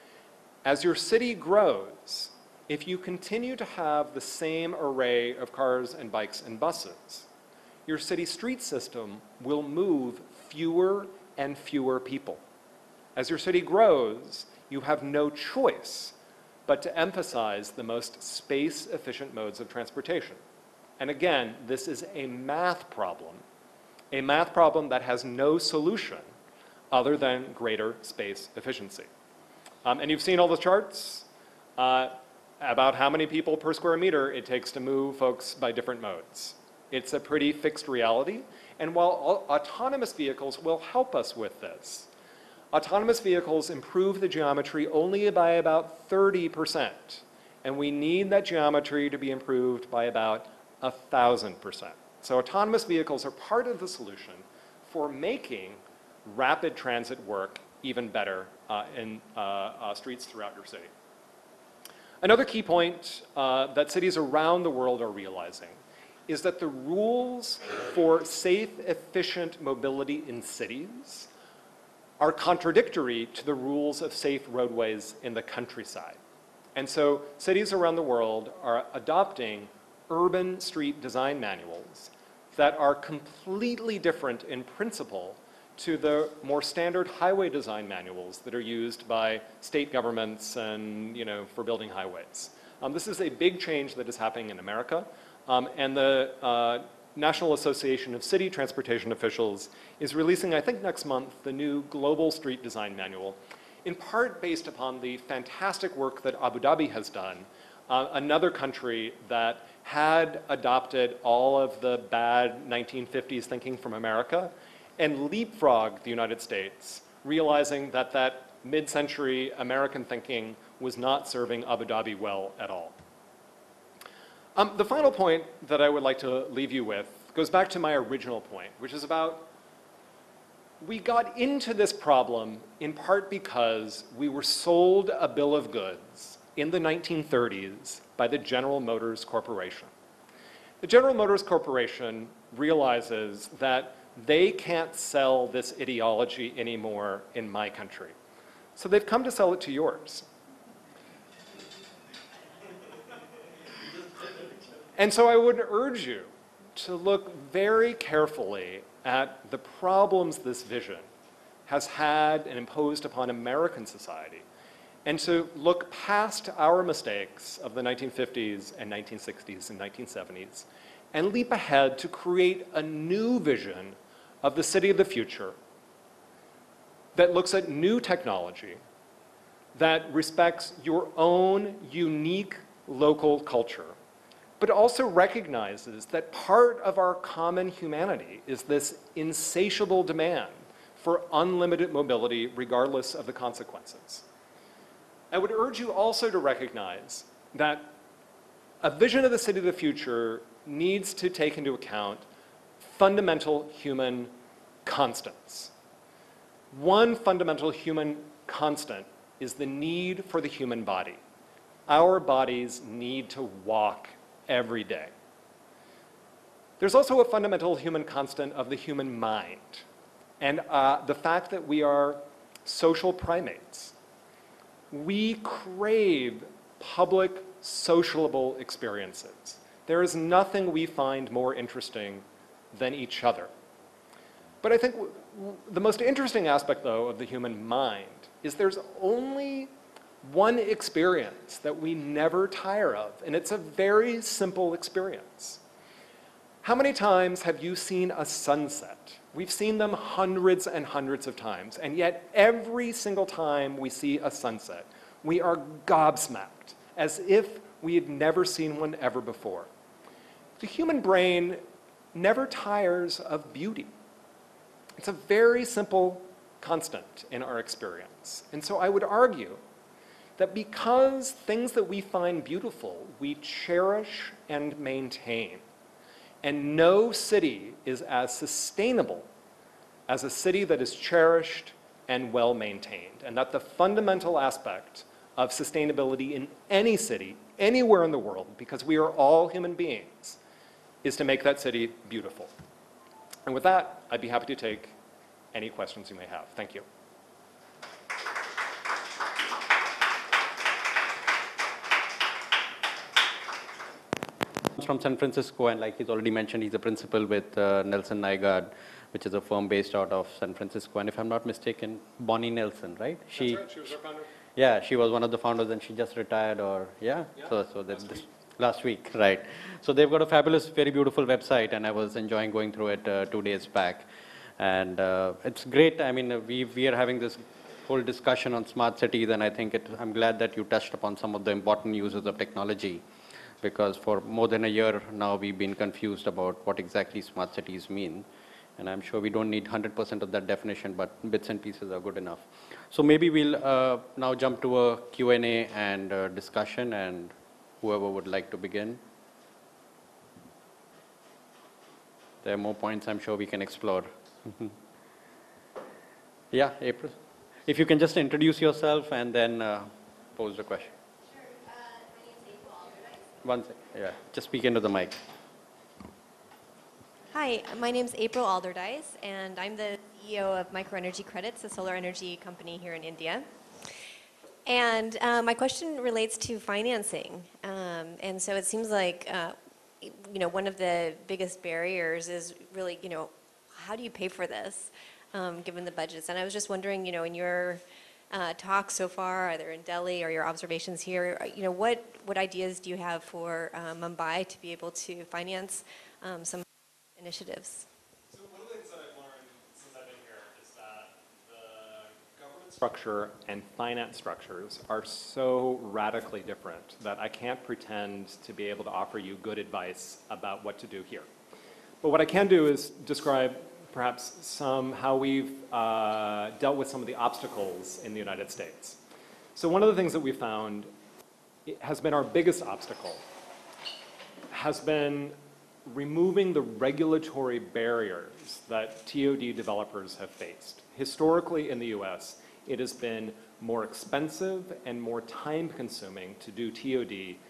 As your city grows, if you continue to have the same array of cars and bikes and buses, your city street system will move fewer and fewer people. As your city grows, you have no choice but to emphasize the most space-efficient modes of transportation. And again, this is a math problem, a math problem that has no solution other than greater space efficiency. Um, and you've seen all the charts uh, about how many people per square meter it takes to move folks by different modes. It's a pretty fixed reality, and while autonomous vehicles will help us with this, autonomous vehicles improve the geometry only by about thirty percent, and we need that geometry to be improved by about one thousand percent. So autonomous vehicles are part of the solution for making rapid transit work even better uh, in uh, uh, streets throughout your city. Another key point uh, that cities around the world are realizing is that the rules for safe, efficient mobility in cities are contradictory to the rules of safe roadways in the countryside. And so cities around the world are adopting urban street design manuals that are completely different in principle to the more standard highway design manuals that are used by state governments and, you know, for building highways. Um, this is a big change that is happening in America, um, and the uh, National Association of City Transportation Officials is releasing, I think next month, the new Global Street Design Manual, in part based upon the fantastic work that Abu Dhabi has done, uh, another country that had adopted all of the bad nineteen fifties thinking from America and leapfrogged the United States, realizing that that mid-century American thinking was not serving Abu Dhabi well at all. Um, the final point that I would like to leave you with goes back to my original point, which is about we got into this problem in part because we were sold a bill of goods in the nineteen thirties by the General Motors Corporation. The General Motors Corporation realizes that they can't sell this ideology anymore in my country. So they've come to sell it to yours. And so I would urge you to look very carefully at the problems this vision has had and imposed upon American society, and to look past our mistakes of the nineteen fifties and nineteen sixties and nineteen seventies and leap ahead to create a new vision of the city of the future that looks at new technology, that respects your own unique local culture, but also recognizes that part of our common humanity is this insatiable demand for unlimited mobility regardless of the consequences. I would urge you also to recognize that a vision of the city of the future needs to take into account fundamental human constants. One fundamental human constant is the need for the human body. Our bodies need to walk every day. There's also a fundamental human constant of the human mind, and uh, the fact that we are social primates. We crave public, sociable experiences. There is nothing we find more interesting than each other. But I think w w the most interesting aspect, though, of the human mind is there's only one experience that we never tire of, and it's a very simple experience. How many times have you seen a sunset? We've seen them hundreds and hundreds of times, and yet every single time we see a sunset, we are gobsmacked, as if we had never seen one ever before. The human brain never tires of beauty. It's a very simple constant in our experience. And so I would argue that because things that we find beautiful, we cherish and maintain. And no city is as sustainable as a city that is cherished and well maintained. And that the fundamental aspect of sustainability in any city, anywhere in the world, because we are all human beings, is to make that city beautiful. And with that, I'd be happy to take any questions you may have. Thank you. From San Francisco, and like he's already mentioned, he's a principal with uh, Nelson Nygaard, which is a firm based out of San Francisco. And if I'm not mistaken, Bonnie Nelson, right? She, That's right, she was our founder. Yeah, she was one of the founders, and she just retired, or yeah. Yeah, so so that last this week. last week, right? So they've got a fabulous, very beautiful website, and I was enjoying going through it uh, two days back, and uh, it's great. I mean, uh, we we are having this whole discussion on smart cities, and I think it, I'm glad that you touched upon some of the important uses of technology. Because for more than a year now, we've been confused about what exactly smart cities mean. And I'm sure we don't need one hundred percent of that definition, but bits and pieces are good enough. So maybe we'll uh, now jump to a Q and A and uh, discussion, and whoever would like to begin. There are more points I'm sure we can explore. Yeah, April. If you can just introduce yourself and then uh, pose the question. One second, yeah. Just speak into the mic. Hi, my name's April Alderdice, and I'm the C E O of Microenergy Credits, a solar energy company here in India. And uh, my question relates to financing. Um, and so it seems like, uh, you know, one of the biggest barriers is really, you know, how do you pay for this, um, given the budgets? And I was just wondering, you know, in your Uh, talks so far, either in Delhi or your observations here, you know, what, what ideas do you have for uh, Mumbai to be able to finance um, some initiatives? So one of the things that I've learned since I've been here is that the government structure and finance structures are so radically different that I can't pretend to be able to offer you good advice about what to do here. But what I can do is describe perhaps some, how we've uh, dealt with some of the obstacles in the United States. So one of the things that we found has been our biggest obstacle, has been removing the regulatory barriers that T O D developers have faced. Historically in the U S, it has been more expensive and more time-consuming to do T O D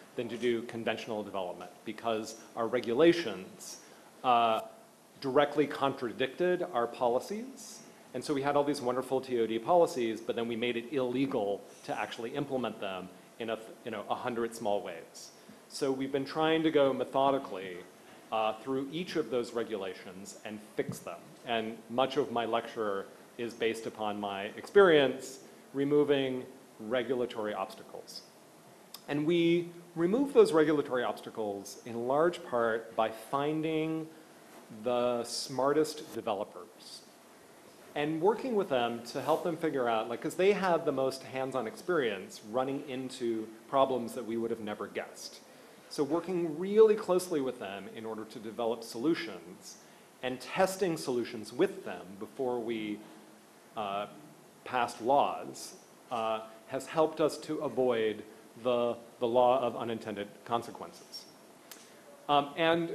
than to do conventional development because our regulations uh, directly contradicted our policies. And so we had all these wonderful T O D policies, but then we made it illegal to actually implement them in a, you know, a hundred small ways. So we've been trying to go methodically uh, through each of those regulations and fix them. And much of my lecture is based upon my experience removing regulatory obstacles. And we remove those regulatory obstacles in large part by finding the smartest developers and working with them to help them figure out, like, because they have the most hands-on experience running into problems that we would have never guessed. So working really closely with them in order to develop solutions and testing solutions with them before we uh, passed laws uh, has helped us to avoid the, the law of unintended consequences. Um, and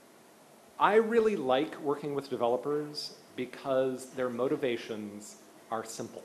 I really like working with developers because their motivations are simple,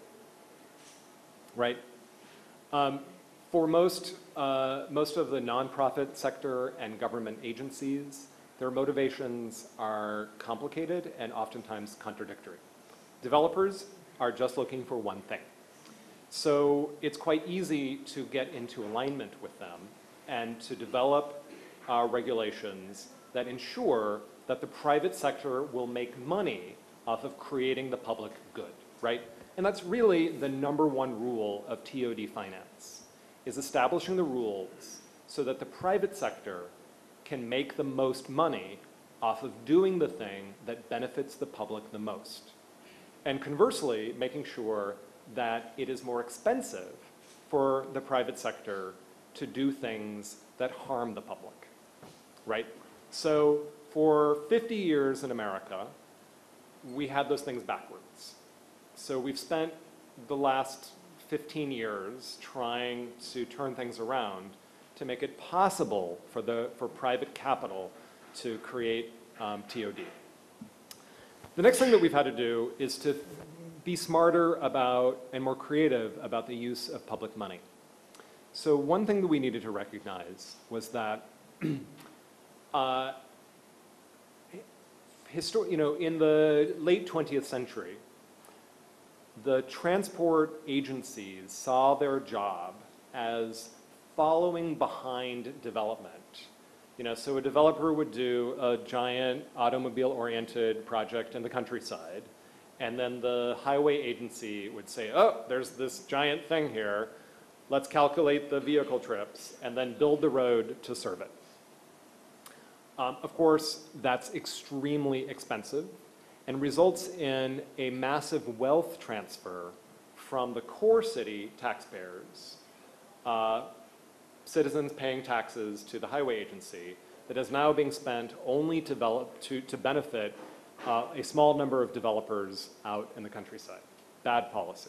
right? Um, for most, uh, most of the nonprofit sector and government agencies, their motivations are complicated and oftentimes contradictory. Developers are just looking for one thing. So it's quite easy to get into alignment with them and to develop uh, regulations that ensure that the private sector will make money off of creating the public good, right? And that's really the number one rule of T O D finance, is establishing the rules so that the private sector can make the most money off of doing the thing that benefits the public the most. And conversely, making sure that it is more expensive for the private sector to do things that harm the public, right? So for fifty years in America, we had those things backwards. So we've spent the last fifteen years trying to turn things around to make it possible for, the, for private capital to create um, T O D. The next thing that we've had to do is to be smarter about and more creative about the use of public money. So one thing that we needed to recognize was that uh, Histor you know, in the late twentieth century, the transport agencies saw their job as following behind development. You know, so a developer would do a giant automobile-oriented project in the countryside, and then the highway agency would say, oh, there's this giant thing here, let's calculate the vehicle trips, and then build the road to serve it. Um, of course, that's extremely expensive and results in a massive wealth transfer from the core city taxpayers, uh, citizens paying taxes to the highway agency, that is now being spent only to, develop, to, to benefit uh, a small number of developers out in the countryside. Bad policy.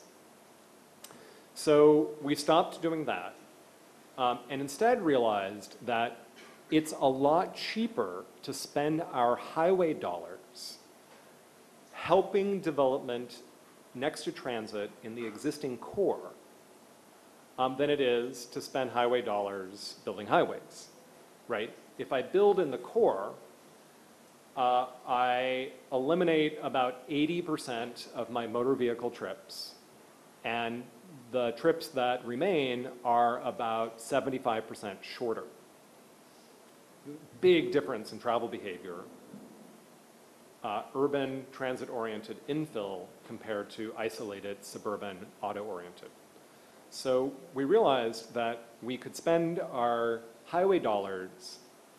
So we stopped doing that um, and instead realized that it's a lot cheaper to spend our highway dollars helping development next to transit in the existing core um, than it is to spend highway dollars building highways, right? If I build in the core, uh, I eliminate about eighty percent of my motor vehicle trips, and the trips that remain are about seventy-five percent shorter. Big difference in travel behavior, uh, urban transit-oriented infill compared to isolated suburban auto-oriented. So we realized that we could spend our highway dollars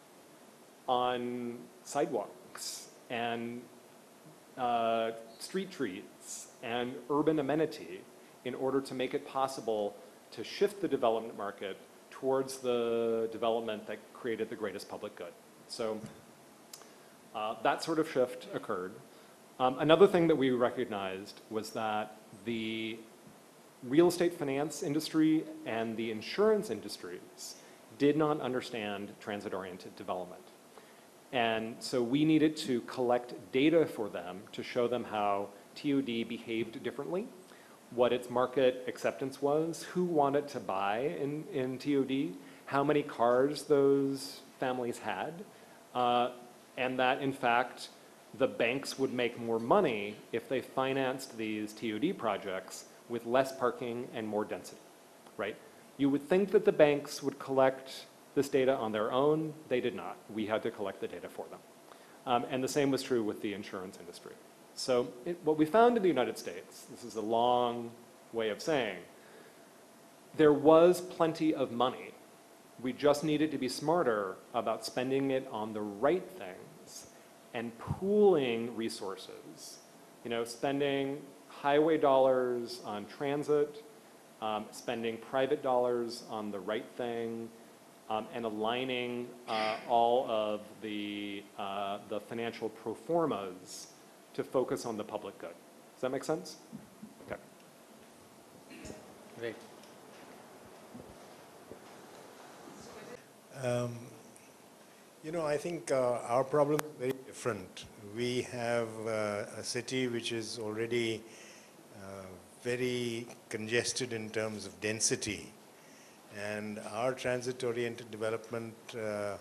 on sidewalks and uh, street trees and urban amenity in order to make it possible to shift the development market towards the development that created the greatest public good. So uh, that sort of shift occurred. Um, another thing that we recognized was that the real estate finance industry and the insurance industries did not understand transit-oriented development. And so we needed to collect data for them to show them how T O D behaved differently, what its market acceptance was, who wanted to buy in, in T O D, how many cars those families had, uh, and that in fact the banks would make more money if they financed these T O D projects with less parking and more density, right? You would think that the banks would collect this data on their own. They did not. We had to collect the data for them. Um, and the same was true with the insurance industry. So it, what we found in the United States, this is a long way of saying, there was plenty of money. We just needed to be smarter about spending it on the right things and pooling resources. You know, spending highway dollars on transit, um, spending private dollars on the right thing, um, and aligning uh, all of the, uh, the financial pro formas to focus on the public good. Does that make sense? Okay. Great. Um, you know, I think uh, our problem is very different. We have uh, a city which is already uh, very congested in terms of density, and our transit-oriented development uh, uh,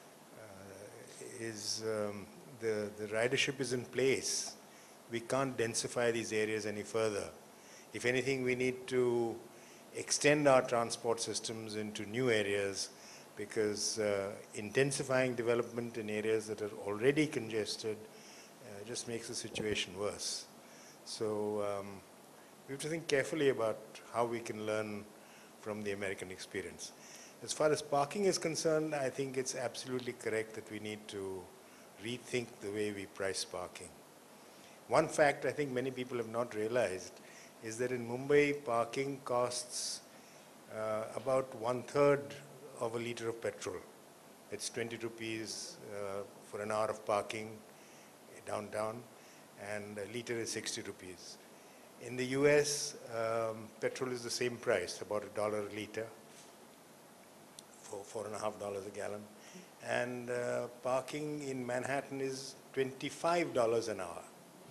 is, um, the, the ridership is in place. We can't densify these areas any further. If anything, we need to extend our transport systems into new areas, because uh, intensifying development in areas that are already congested uh, just makes the situation worse. So um, we have to think carefully about how we can learn from the American experience. As far as parking is concerned, I think it's absolutely correct that we need to rethink the way we price parking. One fact I think many people have not realized is that in Mumbai, parking costs uh, about one-third of a liter of petrol. It's twenty rupees uh, for an hour of parking downtown, and a liter is sixty rupees. In the U S, um, petrol is the same price, about a dollar a liter, for four and a half dollars a gallon. And uh, parking in Manhattan is twenty-five dollars an hour.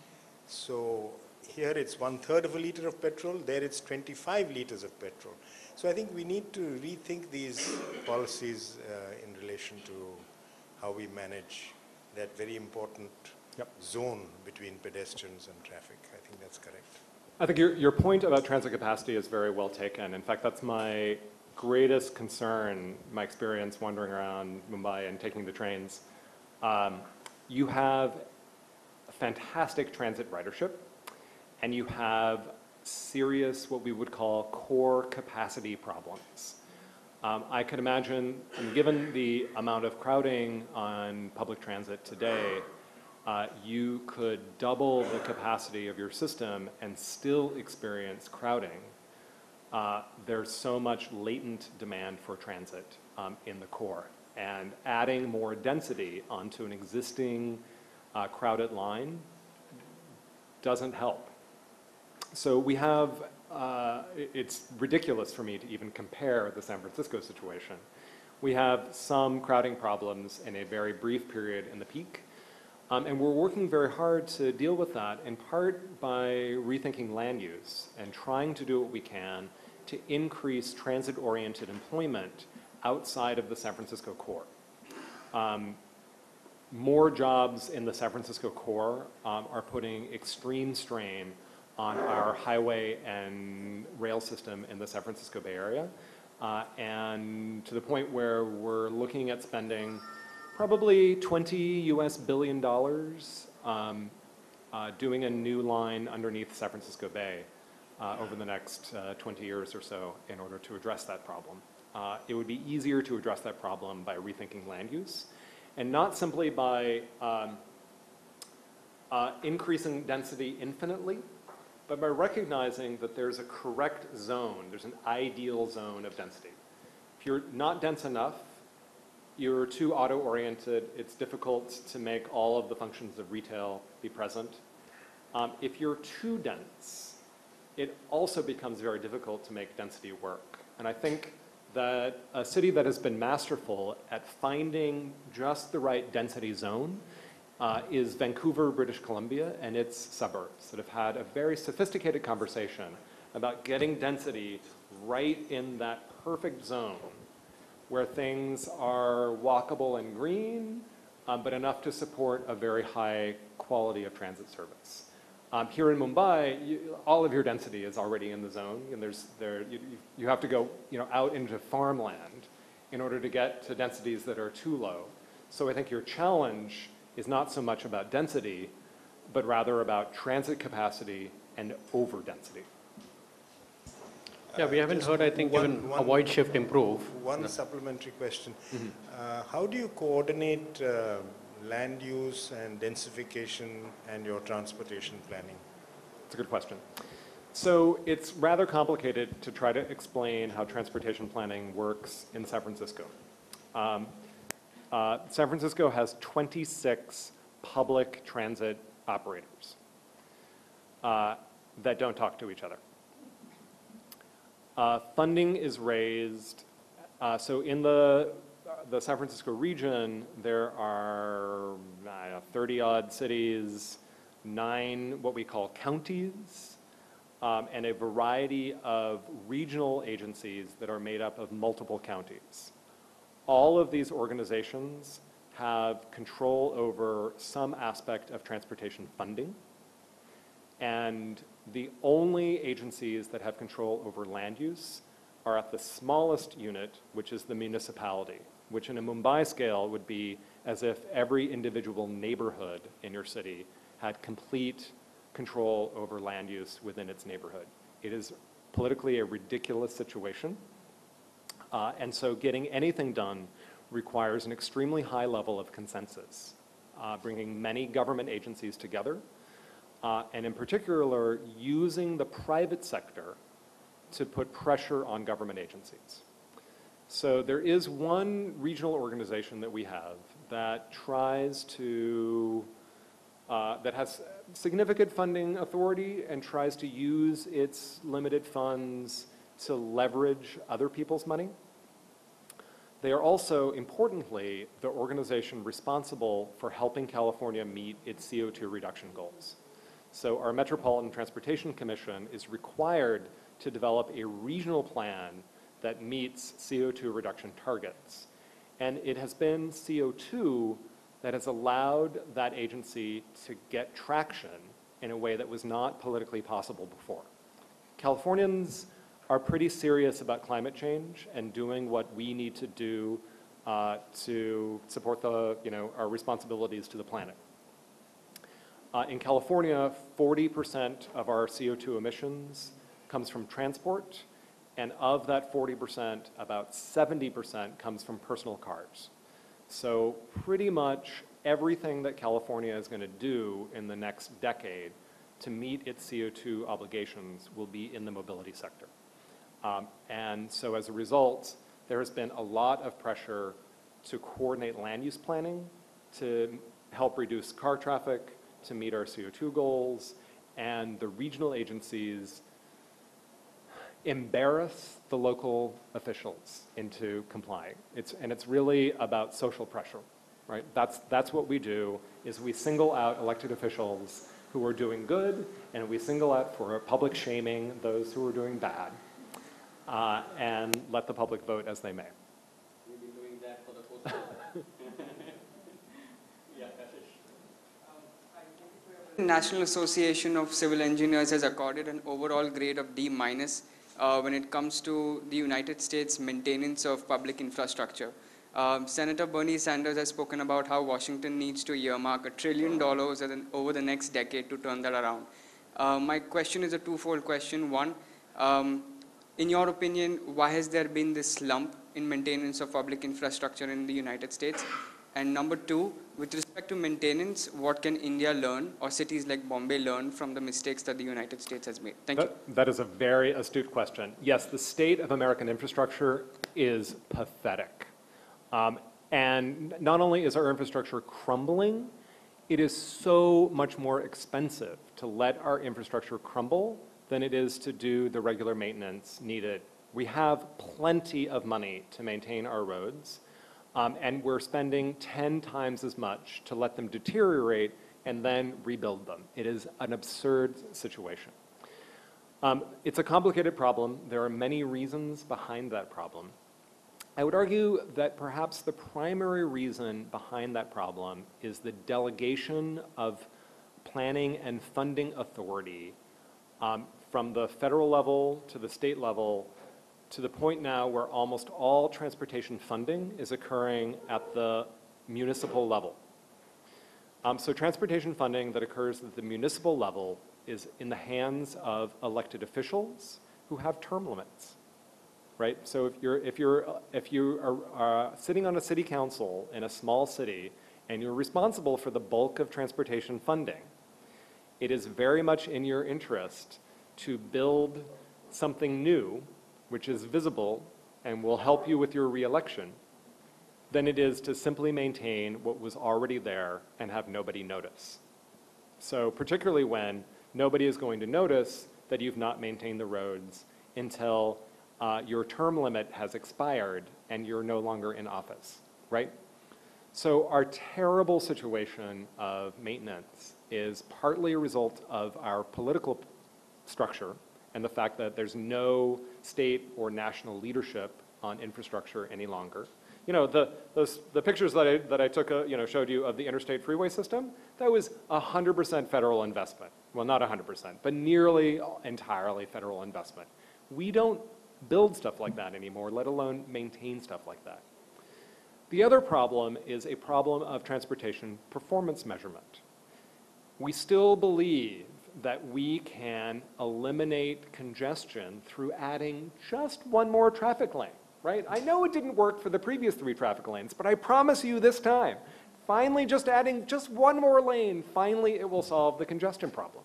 So here it's one third of a liter of petrol, there it's twenty-five liters of petrol. So I think we need to rethink these policies uh, in relation to how we manage that very important Yep. zone between pedestrians and traffic. I think that's correct. I think your, your point about transit capacity is very well taken. In fact, that's my greatest concern, my experience wandering around Mumbai and taking the trains. Um, you have fantastic transit ridership, and you have serious, what we would call core capacity problems. Um, I could imagine, and given the amount of crowding on public transit today, uh, you could double the capacity of your system and still experience crowding. Uh, there's so much latent demand for transit um, in the core, and adding more density onto an existing uh, crowded line doesn't help. So we have, uh, it's ridiculous for me to even compare the San Francisco situation. We have some crowding problems in a very brief period in the peak, um, and we're working very hard to deal with that, in part by rethinking land use and trying to do what we can to increase transit-oriented employment outside of the San Francisco core. Um, more jobs in the San Francisco core um, are putting extreme strain on our highway and rail system in the San Francisco Bay Area, uh, and to the point where we're looking at spending probably twenty U S billion dollars um, uh, doing a new line underneath San Francisco Bay uh, over the next uh, twenty years or so in order to address that problem. Uh, it would be easier to address that problem by rethinking land use, and not simply by um, uh, increasing density infinitely, but by recognizing that there's a correct zone, there's an ideal zone of density. If you're not dense enough, you're too auto-oriented, it's difficult to make all of the functions of retail be present. Um, if you're too dense, it also becomes very difficult to make density work. And I think that a city that has been masterful at finding just the right density zone Uh, is Vancouver, British Columbia, and its suburbs that have had a very sophisticated conversation about getting density right in that perfect zone where things are walkable and green, um, but enough to support a very high quality of transit service. Um, here in Mumbai, you, all of your density is already in the zone, and there's, there, you, you have to go you know, out into farmland in order to get to densities that are too low. So I think your challenge is not so much about density, but rather about transit capacity and over-density. Yeah, we haven't heard, I think, one, even one, avoid, shift, improve. One No. supplementary question. Mm-hmm. uh, how do you coordinate uh, land use and densification and your transportation planning? It's a good question. So it's rather complicated to try to explain how transportation planning works in San Francisco. Um, uh, San Francisco has twenty-six public transit operators uh, that don't talk to each other. Uh, funding is raised, uh, so in the, the San Francisco region, there are thirty odd cities, nine what we call counties, um, and a variety of regional agencies that are made up of multiple counties. All of these organizations have control over some aspect of transportation funding, and the only agencies that have control over land use are at the smallest unit, which is the municipality, which in a Mumbai scale would be as if every individual neighborhood in your city had complete control over land use within its neighborhood. It is politically a ridiculous situation, uh, and so getting anything done requires an extremely high level of consensus, uh, bringing many government agencies together, Uh, and in particular, using the private sector to put pressure on government agencies. So there is one regional organization that we have that tries to, uh, that has significant funding authority and tries to use its limited funds to leverage other people's money. They are also, importantly, the organization responsible for helping California meet its C O two reduction goals. So our Metropolitan Transportation Commission is required to develop a regional plan that meets C O two reduction targets. And it has been C O two that has allowed that agency to get traction in a way that was not politically possible before. Californians are pretty serious about climate change and doing what we need to do uh, to support the, you know, our responsibilities to the planet. Uh, in California, forty percent of our C O two emissions comes from transport, and of that forty percent, about seventy percent comes from personal cars. So pretty much everything that California is going to do in the next decade to meet its C O two obligations will be in the mobility sector. Um, and so as a result, there has been a lot of pressure to coordinate land use planning, to help reduce car traffic, to meet our C O two goals, and the regional agencies embarrass the local officials into complying. It's, and it's really about social pressure, right? That's, that's what we do, is we single out elected officials who are doing good, and we single out for public shaming those who are doing bad, uh, and let the public vote as they may. We've been doing that for the coastal. National Association of Civil Engineers has accorded an overall grade of D minus uh, when it comes to the United States maintenance of public infrastructure. Um, Senator Bernie Sanders has spoken about how Washington needs to earmark a trillion dollars over the next decade to turn that around. Uh, my question is a twofold question. One, um, in your opinion, why has there been this slump in maintenance of public infrastructure in the United States? And number two, with respect to maintenance, what can India learn, or cities like Bombay learn from the mistakes that the United States has made? Thank that, you. That is a very astute question. Yes, the state of American infrastructure is pathetic. Um, and not only is our infrastructure crumbling, it is so much more expensive to let our infrastructure crumble than it is to do the regular maintenance needed. We have plenty of money to maintain our roads. Um, and we're spending ten times as much to let them deteriorate and then rebuild them. It is an absurd situation. Um, it's a complicated problem. There are many reasons behind that problem. I would argue that perhaps the primary reason behind that problem is the delegation of planning and funding authority um, from the federal level to the state level to the point now where almost all transportation funding is occurring at the municipal level. Um, so transportation funding that occurs at the municipal level is in the hands of elected officials who have term limits, right? So if you're, if you're, if you are uh, sitting on a city council in a small city and you're responsible for the bulk of transportation funding, it is very much in your interest to build something new which is visible and will help you with your reelection than it is to simply maintain what was already there and have nobody notice. So particularly when nobody is going to notice that you've not maintained the roads until uh, your term limit has expired and you're no longer in office, right? So our terrible situation of maintenance is partly a result of our political structure and the fact that there's no state or national leadership on infrastructure any longer. You know, the, those, the pictures that I, that I took, uh, you know, showed you of the interstate freeway system, that was one hundred percent federal investment. Well, not one hundred percent, but nearly entirely federal investment. We don't build stuff like that anymore, let alone maintain stuff like that. The other problem is a problem of transportation performance measurement. We still believe that we can eliminate congestion through adding just one more traffic lane, right? I know it didn't work for the previous three traffic lanes, but I promise you this time, finally just adding just one more lane, finally it will solve the congestion problem.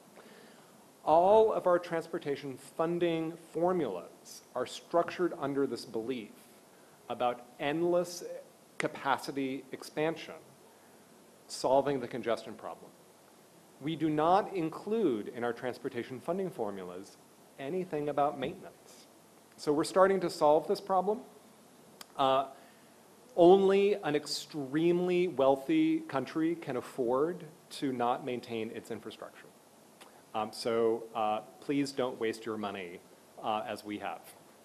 All of our transportation funding formulas are structured under this belief about endless capacity expansion solving the congestion problem. We do not include in our transportation funding formulas anything about maintenance. So we're starting to solve this problem. Uh, only an extremely wealthy country can afford to not maintain its infrastructure. Um, so uh, please don't waste your money uh, as we have.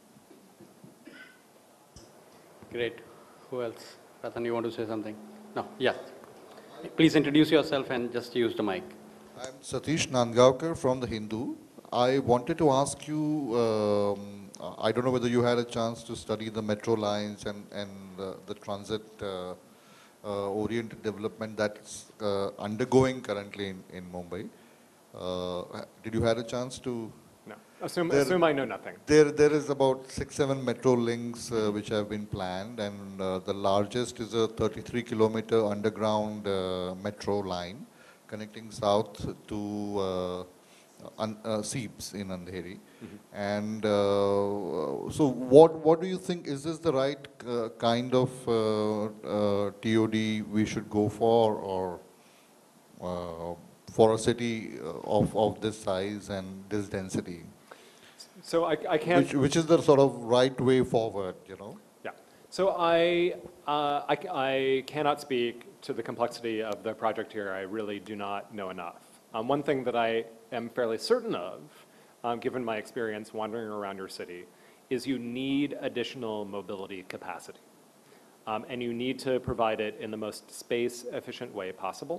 Great. Who else? Ratan, you want to say something? No? Yes. Please introduce yourself and just use the mic. I'm Satish Nandgaonkar from The Hindu. I wanted to ask you, um, I don't know whether you had a chance to study the metro lines and, and uh, the transit uh, uh, oriented development that's uh, undergoing currently in, in Mumbai. Uh, did you have a chance to? No. Assume, there, assume I know nothing. There, there is about six, seven metro links uh, which have been planned, and uh, the largest is a thirty-three kilometer underground uh, metro line connecting south to uh, un, uh, Seeps in Andheri. Mm-hmm. And uh, so what, what do you think, is this the right uh, kind of uh, uh, T O D we should go for, or uh, for a city of, of this size and this density? So I, I can't... Which, which is the sort of right way forward, you know? Yeah. So I, uh, I, I cannot speak to the complexity of the project here. I really do not know enough. Um, one thing that I am fairly certain of, um, given my experience wandering around your city, is you need additional mobility capacity. Um, and you need to provide it in the most space-efficient way possible.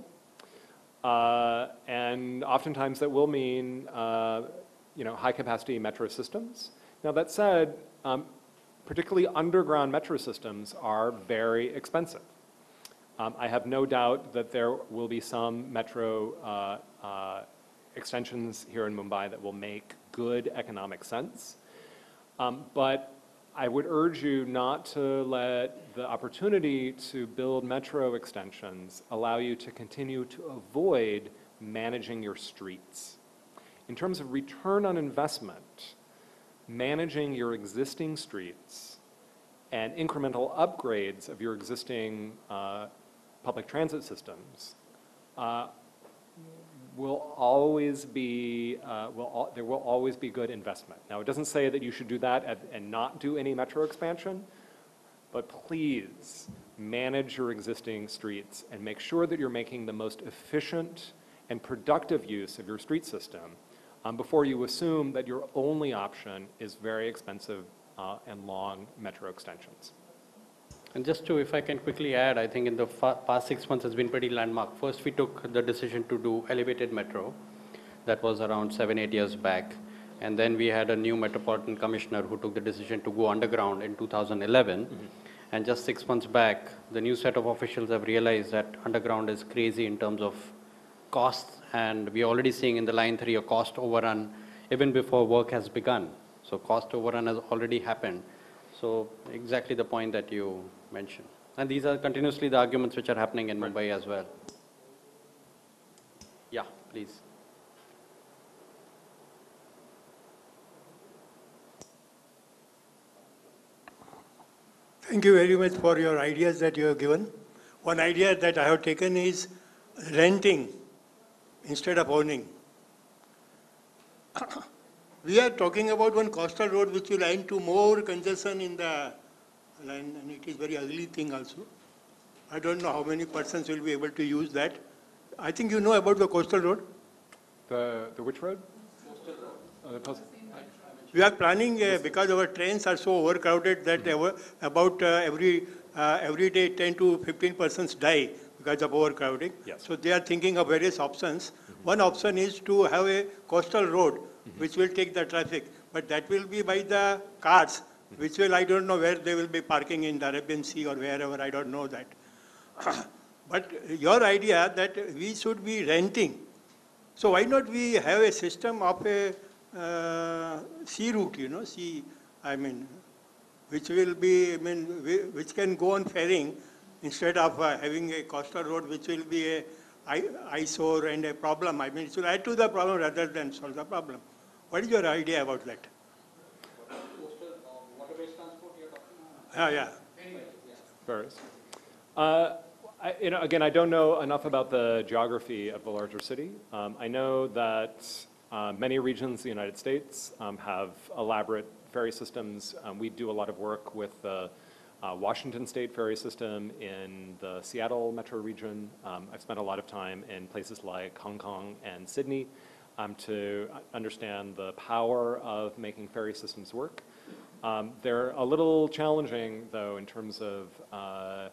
Uh, and oftentimes that will mean uh, you know, high-capacity metro systems. Now that said, um, particularly underground metro systems are very expensive. Um, I have no doubt that there will be some metro uh, uh, extensions here in Mumbai that will make good economic sense. Um, but I would urge you not to let the opportunity to build metro extensions allow you to continue to avoid managing your streets. In terms of return on investment, managing your existing streets and incremental upgrades of your existing uh, public transit systems uh, will always be, uh, will al there will always be good investment. Now, it doesn't say that you should do that at, and not do any metro expansion, but please manage your existing streets and make sure that you're making the most efficient and productive use of your street system um, before you assume that your only option is very expensive uh, and long metro extensions. And just to, if I can quickly add, I think in the fa past six months has been pretty landmark. First, we took the decision to do elevated metro. That was around seven, eight years back. And then we had a new Metropolitan Commissioner who took the decision to go underground in two thousand eleven. Mm-hmm. And just six months back, the new set of officials have realized that underground is crazy in terms of costs. And we're already seeing in the line three a cost overrun even before work has begun. So cost overrun has already happened. So exactly the point that you mentioned. And these are continuously the arguments which are happening in Mumbai as well. Yeah, please. Thank you very much for your ideas that you have given. One idea that I have taken is renting instead of owning. We are talking about one coastal road which will add to more congestion in the line, and it is very ugly thing also. I don't know how many persons will be able to use that. I think you know about the coastal road. The, the which road? Coastal road. Oh, the post We are planning, uh, because our trains are so overcrowded that mm-hmm. about uh, every, uh, every day ten to fifteen persons die because of overcrowding. Yes. So they are thinking of various options. Mm-hmm. One option is to have a coastal road mm-hmm. which will take the traffic, but that will be by the cars, mm-hmm. which will, I don't know where they will be parking, in the Arabian Sea or wherever, I don't know that. But your idea that we should be renting, so why not we have a system of a uh, sea route, you know, sea, I mean, which will be, I mean, which can go on ferrying instead of uh, having a coastal road which will be a eyesore and a problem. I mean, it will add to the problem rather than solve the problem. What is your idea about that? Coastal uh, water-based transport you're talking Yeah, about? yeah. Ferries. Uh, I, you know, again, I don't know enough about the geography of the larger city. Um, I know that uh, many regions of the United States um, have elaborate ferry systems. Um, we do a lot of work with the uh, Washington State ferry system in the Seattle metro region. Um, I've spent a lot of time in places like Hong Kong and Sydney um, to understand the power of making ferry systems work. Um, they're a little challenging, though, in terms of uh,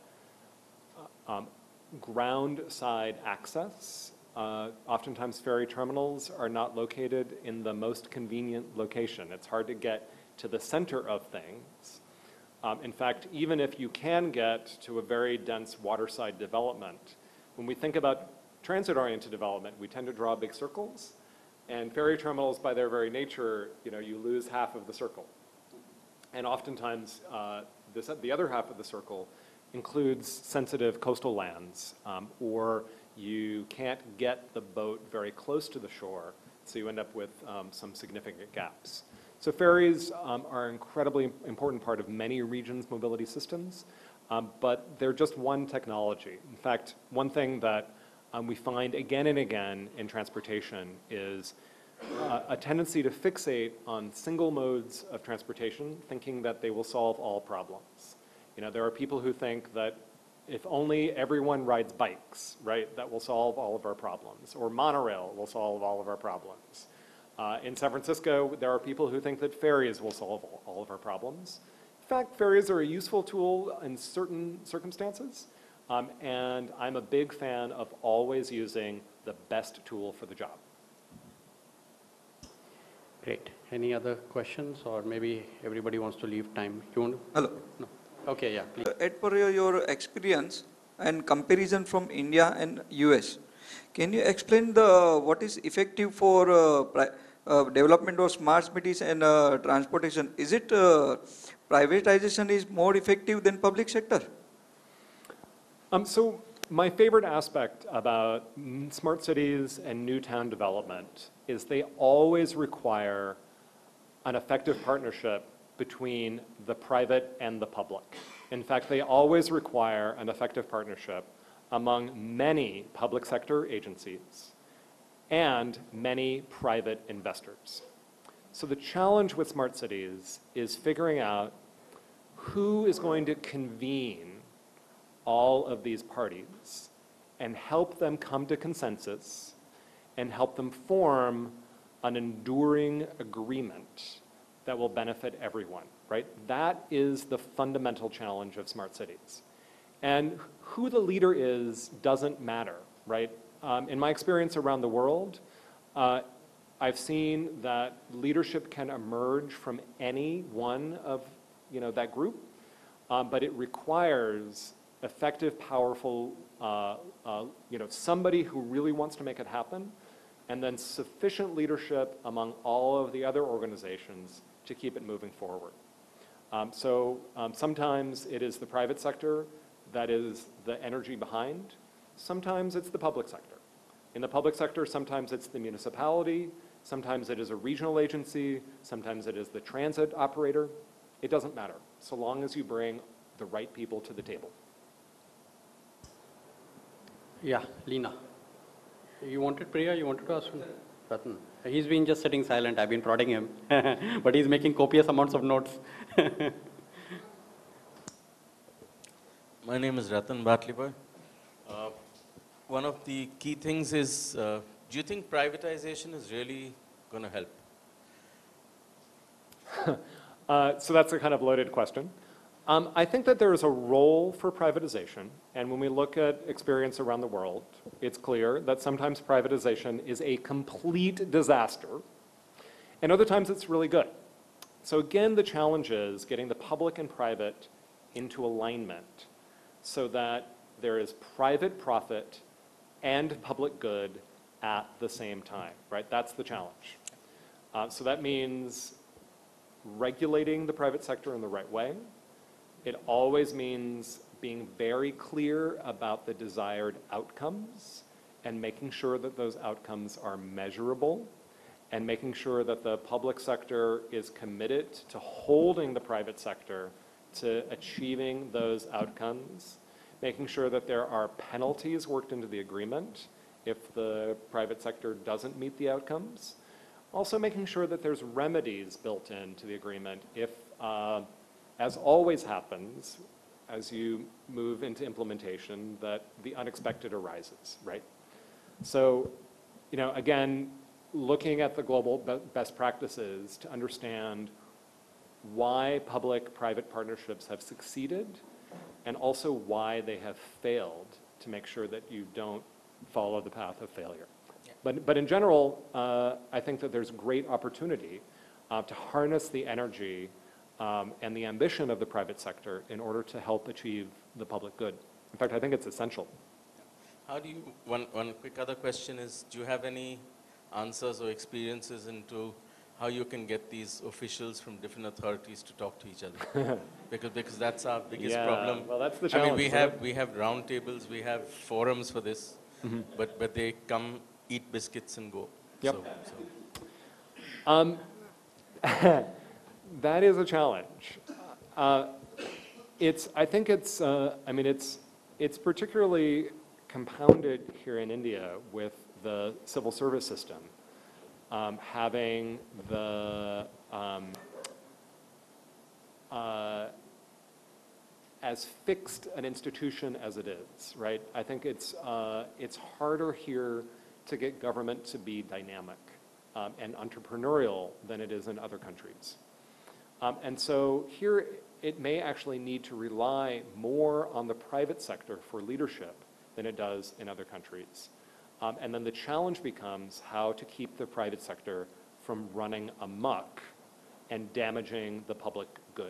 Um, ground side access. Uh, oftentimes ferry terminals are not located in the most convenient location. It's hard to get to the center of things. Um, in fact, even if you can get to a very dense waterside development, when we think about transit-oriented development, we tend to draw big circles. And ferry terminals, by their very nature, you know, you lose half of the circle. And oftentimes, uh, this, the other half of the circle includes sensitive coastal lands, um, or you can't get the boat very close to the shore, so you end up with um, some significant gaps. So ferries um, are an incredibly important part of many regions' mobility systems, um, but they're just one technology. In fact, one thing that um, we find again and again in transportation is uh, a tendency to fixate on single modes of transportation, thinking that they will solve all problems. You know, there are people who think that if only everyone rides bikes, right, that will solve all of our problems, or monorail will solve all of our problems. Uh, in San Francisco, there are people who think that ferries will solve all, all of our problems. In fact, ferries are a useful tool in certain circumstances, um, and I'm a big fan of always using the best tool for the job. Great. Any other questions, or maybe everybody wants to leave time? You want to? Hello. No. Okay, yeah, please. As per your, your experience and comparison from India and U S, can you explain the what is effective for uh, uh, development of smart cities and uh, transportation? Is it uh, privatization is more effective than public sector? Um, so my favorite aspect about smart cities and new town development is they always require an effective partnership between the private and the public. In fact, they always require an effective partnership among many public sector agencies and many private investors. So the challenge with smart cities is figuring out who is going to convene all of these parties and help them come to consensus and help them form an enduring agreement that will benefit everyone. right? That is the fundamental challenge of smart cities. And who the leader is doesn't matter, right? Um, in my experience around the world, uh, I've seen that leadership can emerge from any one of, you know, that group, um, but it requires effective, powerful, uh, uh, you know, somebody who really wants to make it happen, and then sufficient leadership among all of the other organizations to keep it moving forward. Um, so um, sometimes it is the private sector that is the energy behind. Sometimes it's the public sector. In the public sector, sometimes it's the municipality, sometimes it is a regional agency, sometimes it is the transit operator. It doesn't matter, so long as you bring the right people to the table. Yeah, Leena. You wanted Priya, you wanted to ask him? Ratan. He's been just sitting silent, I've been prodding him, but he's making copious amounts of notes. My name is Ratan Batlibar. Uh, one of the key things is, uh, do you think privatization is really going to help? uh, so that's a kind of loaded question. Um, I think that there is a role for privatization, and when we look at experience around the world, it's clear that sometimes privatization is a complete disaster, and other times it's really good. So again, the challenge is getting the public and private into alignment so that there is private profit and public good at the same time, right? That's the challenge. Uh, so that means regulating the private sector in the right way. It always means being very clear about the desired outcomes and making sure that those outcomes are measurable and making sure that the public sector is committed to holding the private sector to achieving those outcomes, making sure that there are penalties worked into the agreement if the private sector doesn't meet the outcomes. Also making sure that there's remedies built into the agreement if, uh, as always happens, as you move into implementation, that the unexpected arises, right? So, you know, again, looking at the global be best practices to understand why public-private partnerships have succeeded and also why they have failed to make sure that you don't follow the path of failure. Yeah. But, but in general, uh, I think that there's great opportunity uh, to harness the energy um, and the ambition of the private sector in order to help achieve the public good. In fact, I think it's essential. How do you, one, one quick other question is, do you have any answers or experiences into how you can get these officials from different authorities to talk to each other? because, because that's our biggest yeah, problem. Well, that's the challenge. I mean, we have, we have round tables, we have forums for this, mm-hmm. but, but they come, eat biscuits and go. Yep. So, so. Um, that is a challenge. Uh, it's, I think it's, uh, I mean, it's, it's particularly compounded here in India with the civil service system. Um, having the, um, uh, as fixed an institution as it is, right? I think it's, uh, it's harder here to get government to be dynamic um, and entrepreneurial than it is in other countries. Um, and so here it may actually need to rely more on the private sector for leadership than it does in other countries. Um, and then the challenge becomes how to keep the private sector from running amok and damaging the public good.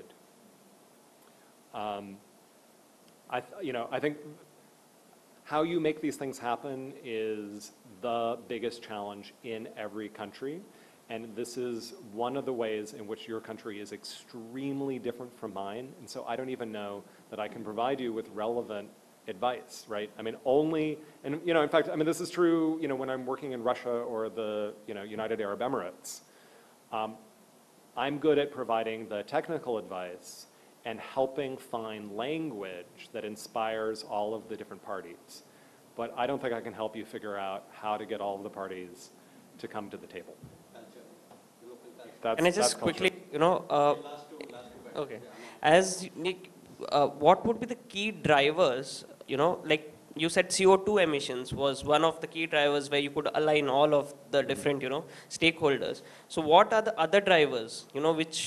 Um, I, th you know, I think how you make these things happen is the biggest challenge in every country. And this is one of the ways in which your country is extremely different from mine. And so I don't even know that I can provide you with relevant advice, right? I mean, only, and you know, in fact, I mean, this is true, you know, when I'm working in Russia or the, you know, United Arab Emirates. Um, I'm good at providing the technical advice and helping find language that inspires all of the different parties. But I don't think I can help you figure out how to get all of the parties to come to the table. That's, and I just quickly, you know, uh, okay, as Nick, uh, what would be the key drivers, you know, like you said C O two emissions was one of the key drivers where you could align all of the different, you know, stakeholders. So what are the other drivers, you know, which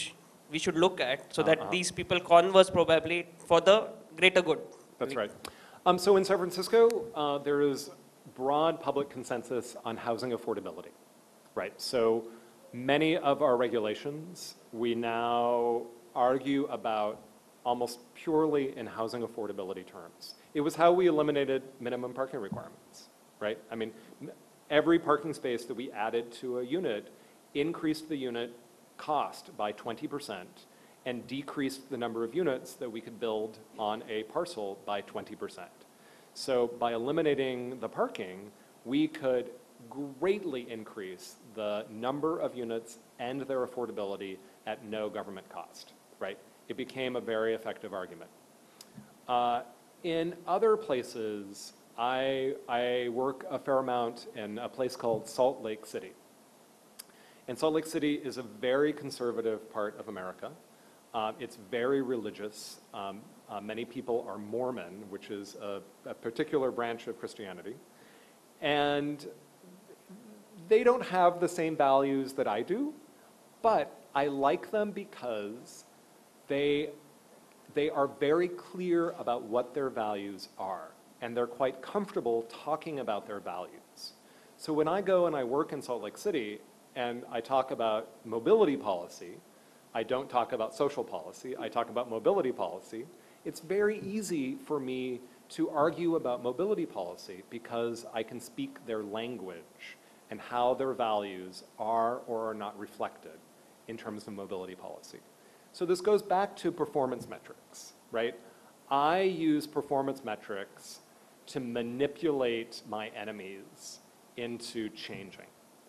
we should look at so Uh-huh. that these people converse probably for the greater good. That's right. Um, so in San Francisco, uh, there is broad public consensus on housing affordability, right? So many of our regulations, we now argue about almost purely in housing affordability terms. It was how we eliminated minimum parking requirements, right? I mean, every parking space that we added to a unit increased the unit cost by twenty percent and decreased the number of units that we could build on a parcel by twenty percent. So by eliminating the parking, we could greatly increase the number of units and their affordability at no government cost, right? It became a very effective argument. Uh, in other places, I, I work a fair amount in a place called Salt Lake City. And Salt Lake City is a very conservative part of America. Uh, it's very religious. Um, uh, many people are Mormon, which is a, a particular branch of Christianity. And they don't have the same values that I do, but I like them because they, they are very clear about what their values are, and they're quite comfortable talking about their values. So when I go and I work in Salt Lake City and I talk about mobility policy, I don't talk about social policy, I talk about mobility policy, it's very easy for me to argue about mobility policy because I can speak their language and how their values are or are not reflected in terms of mobility policy. So this goes back to performance metrics, right? I use performance metrics to manipulate my enemies into changing.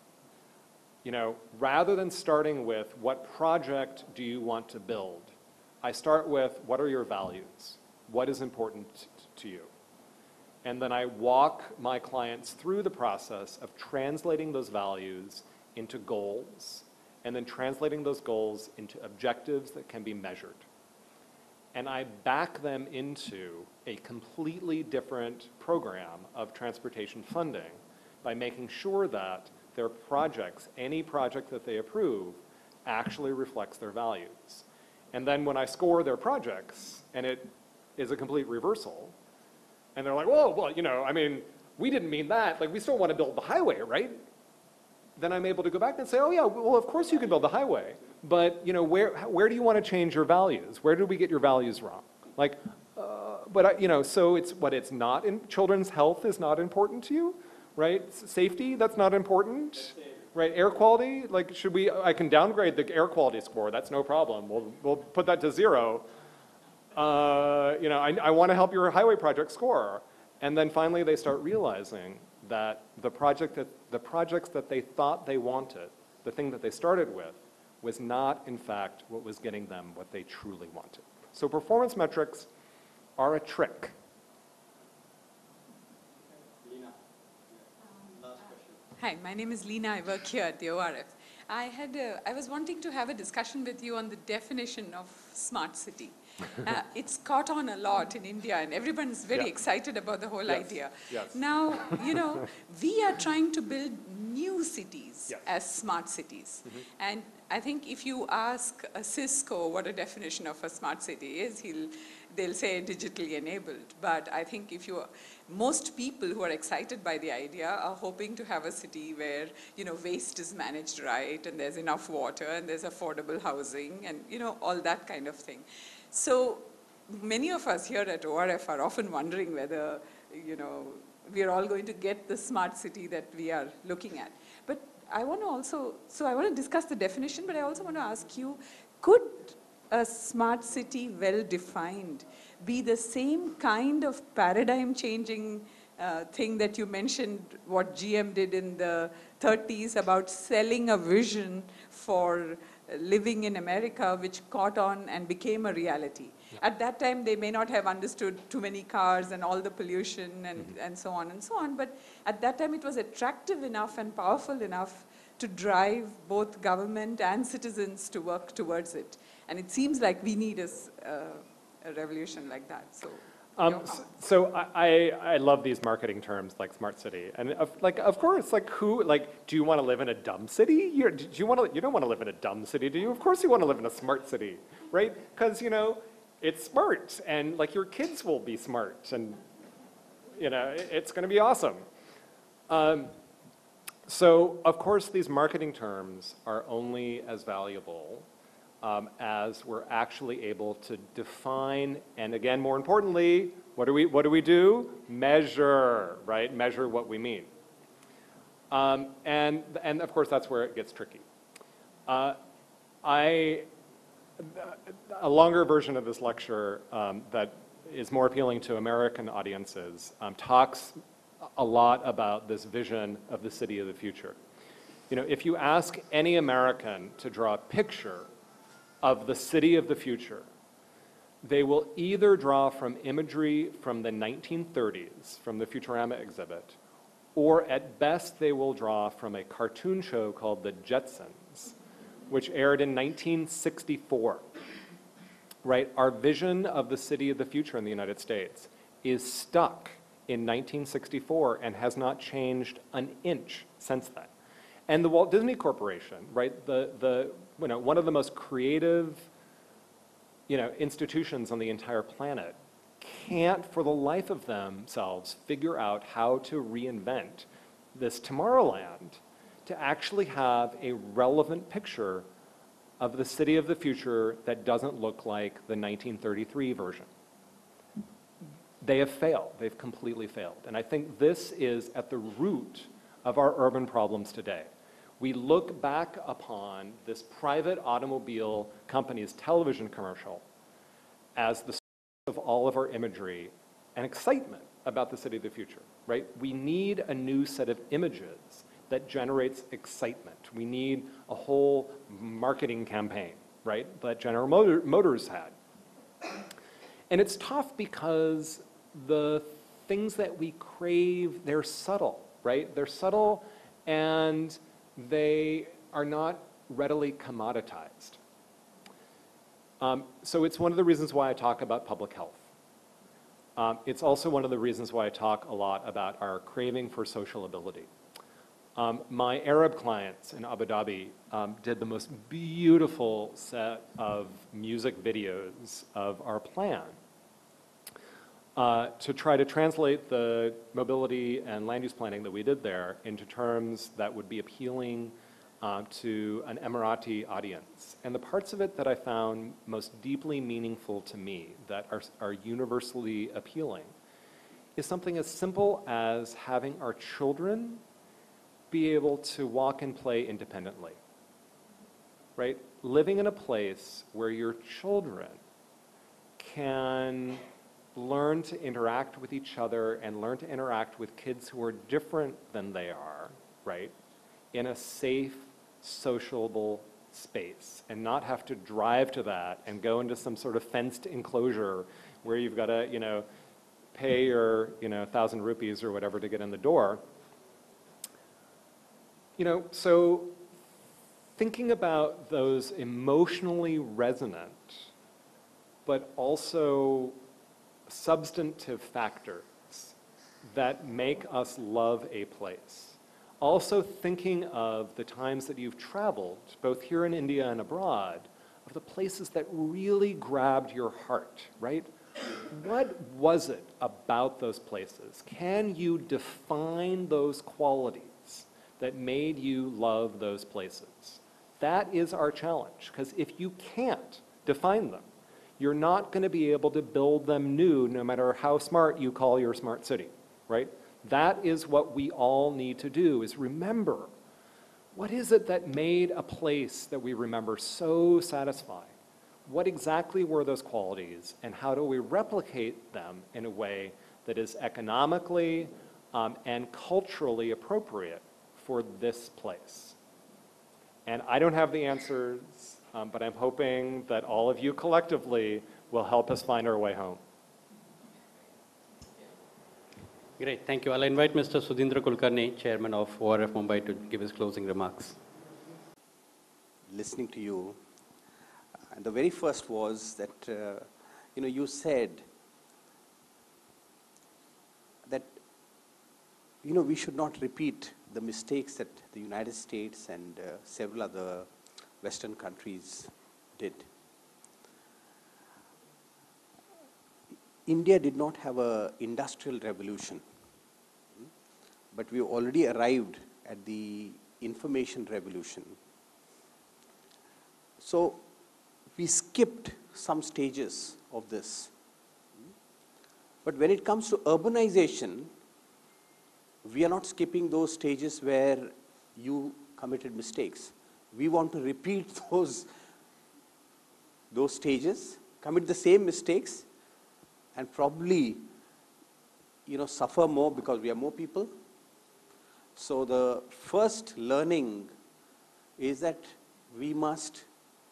You know, rather than starting with what project do you want to build, I start with what are your values? What is important to you? And then I walk my clients through the process of translating those values into goals, and then translating those goals into objectives that can be measured. And I back them into a completely different program of transportation funding by making sure that their projects, any project that they approve, actually reflects their values. And then when I score their projects, and it is a complete reversal, and they're like, whoa, well, you know, I mean, we didn't mean that. Like, we still want to build the highway, right? Then I'm able to go back and say, oh, yeah, well, of course you can build the highway. But, you know, where, where do you want to change your values? Where did we get your values wrong? Like, uh, but, I, you know, so it's what it's not, in, children's health is not important to you, right? S- safety, that's not important, right? Air quality, like, should we, I can downgrade the air quality score, that's no problem. We'll, we'll put that to zero. Uh, you know, I, I want to help your highway project score. And then finally they start realizing that the project that, the projects that they thought they wanted, the thing that they started with, was not in fact what was getting them what they truly wanted. So performance metrics are a trick. Hi, my name is Leena. I work here at the O R F. I had, a, I was wanting to have a discussion with you on the definition of smart city. Uh, it's caught on a lot in India, and everyone's very Yeah. excited about the whole Yes. idea. Yes. Now, you know, we are trying to build new cities Yes. as smart cities. Mhm. And I think if you ask a Cisco what a definition of a smart city is, he'll, they'll say digitally enabled. But I think if you, most people who are excited by the idea are hoping to have a city where, you know, waste is managed right, and there's enough water, and there's affordable housing, and, you know, all that kind of thing. So many of us here at O R F are often wondering whether, you know, we are all going to get the smart city that we are looking at. But I want to also, so I want to discuss the definition, but I also want to ask you, could a smart city well defined be the same kind of paradigm changing uh, thing that you mentioned, what G M did in the thirties about selling a vision for living in America, which caught on and became a reality. Yeah. At that time, they may not have understood too many cars and all the pollution and, mm-hmm. and so on and so on, but at that time it was attractive enough and powerful enough to drive both government and citizens to work towards it. And it seems like we need a, uh, a revolution like that. So, Um, so so I, I, I love these marketing terms like smart city. And of, like, of course, like who, like, do you want to live in a dumb city? You're, do you, want to, you don't want to live in a dumb city, do you? Of course you want to live in a smart city, right? Because, you know, it's smart and like your kids will be smart and, you know, it, it's going to be awesome. Um, so, of course, these marketing terms are only as valuable Um, as we're actually able to define, and again, more importantly, what do we, what do we do? Measure, right? Measure what we mean. Um, and, and of course, that's where it gets tricky. Uh, I, a longer version of this lecture um, that is more appealing to American audiences um, talks a lot about this vision of the city of the future. You know, if you ask any American to draw a picture of the city of the future, they will either draw from imagery from the nineteen thirties, from the Futurama exhibit, or at best they will draw from a cartoon show called The Jetsons, which aired in nineteen sixty-four. Right? Our vision of the city of the future in the United States is stuck in nineteen sixty-four and has not changed an inch since then. And the Walt Disney Corporation, right, the, the, you know, one of the most creative, you know, institutions on the entire planet, can't for the life of themselves figure out how to reinvent this Tomorrowland to actually have a relevant picture of the city of the future that doesn't look like the nineteen thirty-three version. They have failed. They've completely failed. And I think this is at the root of our urban problems today. We look back upon this private automobile company's television commercial as the source of all of our imagery and excitement about the city of the future, right? We need a new set of images that generates excitement. We need a whole marketing campaign, right, that General Motor, Motors had. And it's tough because the things that we crave, they're subtle, right? They're subtle and they are not readily commoditized. Um, so it's one of the reasons why I talk about public health. Um, it's also one of the reasons why I talk a lot about our craving for social ability. Um, my Arab clients in Abu Dhabi um, did the most beautiful set of music videos of our plan uh, to try to translate the mobility and land use planning that we did there into terms that would be appealing uh, to an Emirati audience. And the parts of it that I found most deeply meaningful to me, that are, are universally appealing, is something as simple as having our children be able to walk and play independently, right? Living in a place where your children can learn to interact with each other and learn to interact with kids who are different than they are, right? In a safe, sociable space, and not have to drive to that and go into some sort of fenced enclosure where you've got to, you know, pay your, you know, thousand rupees or whatever to get in the door. You know, so thinking about those emotionally resonant, but also substantive factors that make us love a place. Also thinking of the times that you've traveled, both here in India and abroad, of the places that really grabbed your heart, right? What was it about those places? Can you define those qualities that made you love those places? That is our challenge, because if you can't define them, you're not going to be able to build them new no matter how smart you call your smart city, right? That is what we all need to do, is remember, what is it that made a place that we remember so satisfying? What exactly were those qualities, and how do we replicate them in a way that is economically um, and culturally appropriate for this place? And I don't have the answers, um, but I'm hoping that all of you collectively will help us find our way home. Great, thank you. I'll invite Mister Sudhindra Kulkarni, Chairman of O R F Mumbai, to give his closing remarks. Listening to you, and the very first was that, uh, you know, you said you know, we should not repeat the mistakes that the United States and uh, several other Western countries did. India did not have an industrial revolution, but we already arrived at the information revolution. So we skipped some stages of this. But when it comes to urbanization, we are not skipping those stages where you committed mistakes. We want to repeat those, those stages, commit the same mistakes, and probably, you know, suffer more because we are more people. So the first learning is that we must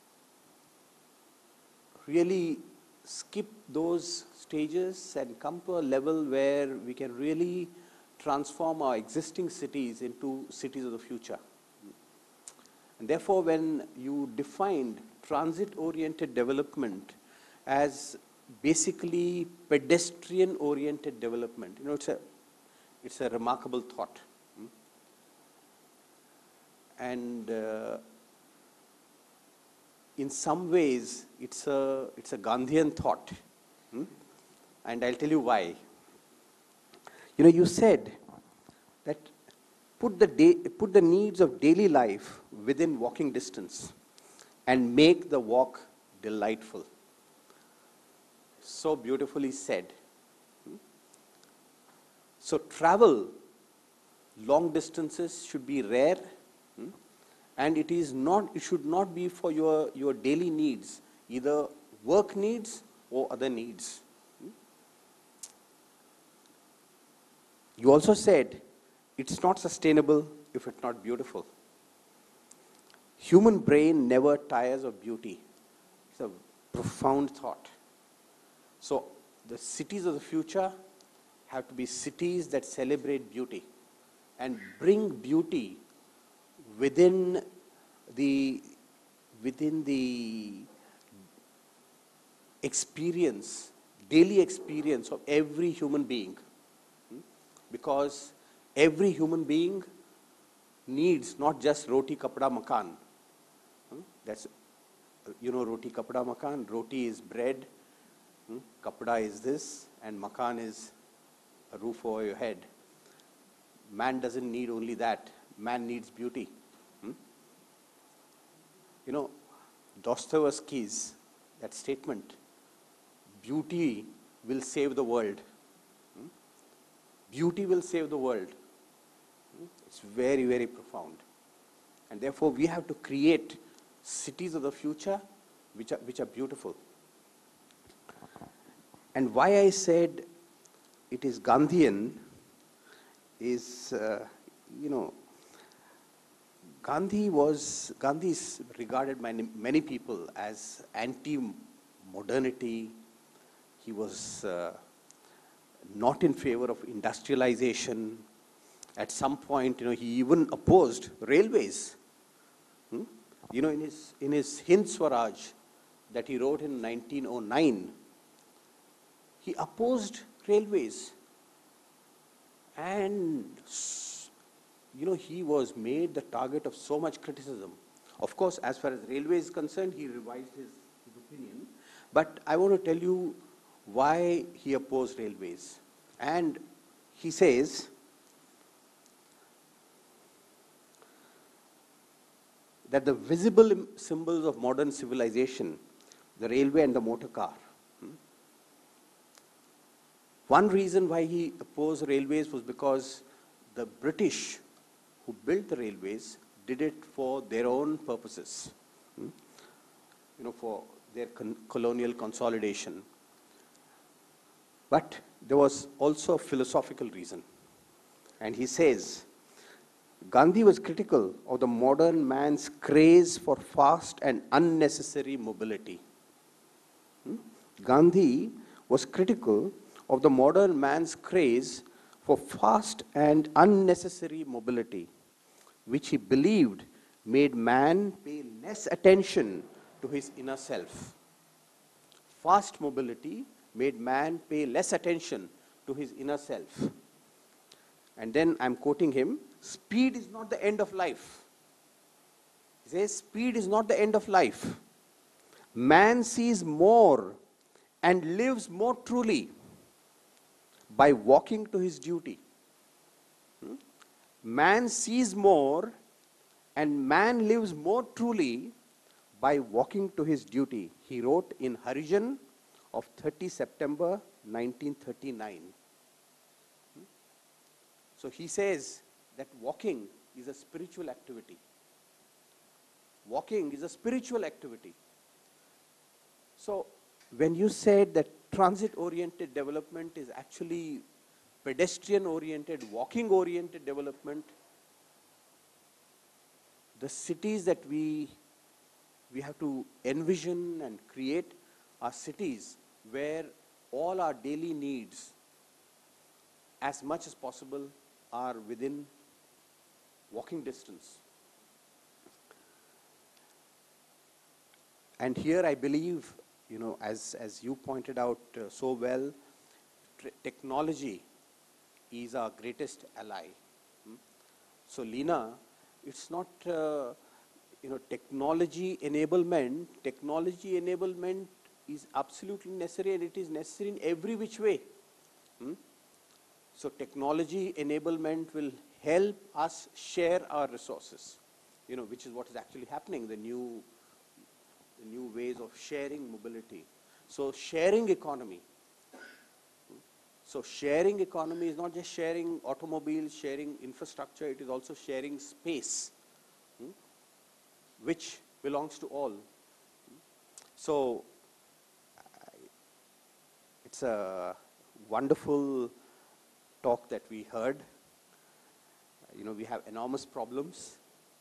really skip those stages and come to a level where we can really transform our existing cities into cities of the future. And therefore, when you defined transit-oriented development as basically pedestrian-oriented development, you know, it's a, it's a remarkable thought. And uh, in some ways, it's a, it's a Gandhian thought. Hmm? And I'll tell you why. You know, you said that put the, day, put the needs of daily life within walking distance and make the walk delightful. So beautifully said. Hmm? So travel long distances should be rare. Hmm? And it is not, it should not be for your, your daily needs, either work needs or other needs. You also said it's not sustainable if it's not beautiful. Human brain never tires of beauty. It's a profound thought. So the cities of the future have to be cities that celebrate beauty and bring beauty within the, within the experience, daily experience of every human being. Because every human being needs not just roti, kapda, makan. That's, you know, roti, kapda, makan. Roti is bread, kapda is this, and makan is a roof over your head. Man doesn't need only that. Man needs beauty. Hmm? You know, Dostoevsky's, that statement, beauty will save the world. Hmm? Beauty will save the world. Hmm? It's very, very profound. And therefore, we have to create cities of the future which are, which are beautiful. And why I said it is Gandhian is, uh, you know, Gandhi was, Gandhi is regarded by many people as anti-modernity. He was uh, not in favor of industrialization. At some point, you know, he even opposed railways. Hmm? You know, in his, in his Hind Swaraj that he wrote in nineteen oh nine, he opposed railways. And you know, he was made the target of so much criticism. Of course, as far as railway is concerned, he revised his, his opinion. But I want to tell you why he opposed railways. And he says that the visible symbols of modern civilization, the railway and the motor car. Hmm? One reason why he opposed railways was because the British who built the railways did it for their own purposes, hmm? you know, for their con colonial consolidation. But there was also a philosophical reason. And he says, Gandhi was critical of the modern man's craze for fast and unnecessary mobility. Hmm? Gandhi was critical of the modern man's craze for fast and unnecessary mobility, which he believed made man pay less attention to his inner self. Fast mobility made man pay less attention to his inner self. And then I'm quoting him, speed is not the end of life. He says, speed is not the end of life. Man sees more and lives more truly by walking to his duty. Hmm? Man sees more and man lives more truly by walking to his duty. He wrote in Harijan of thirtieth September nineteen thirty-nine. Hmm? So he says that walking is a spiritual activity. Walking is a spiritual activity. So when you said that transit-oriented development is actually pedestrian-oriented, walking-oriented development, the cities that we, we have to envision and create are cities where all our daily needs, as much as possible, are within walking distance. And here I believe, you know, as, as you pointed out uh, so well, technology is our greatest ally. Hmm? So Leena, it's not, uh, you know, technology enablement, technology enablement is absolutely necessary, and it is necessary in every which way. Hmm? So technology enablement will help us share our resources, you know, which is what is actually happening, the new the new ways of sharing mobility. So sharing economy. So sharing economy is not just sharing automobiles, sharing infrastructure, it is also sharing space, hmm, which belongs to all. So it's a wonderful talk that we heard. You know, we have enormous problems.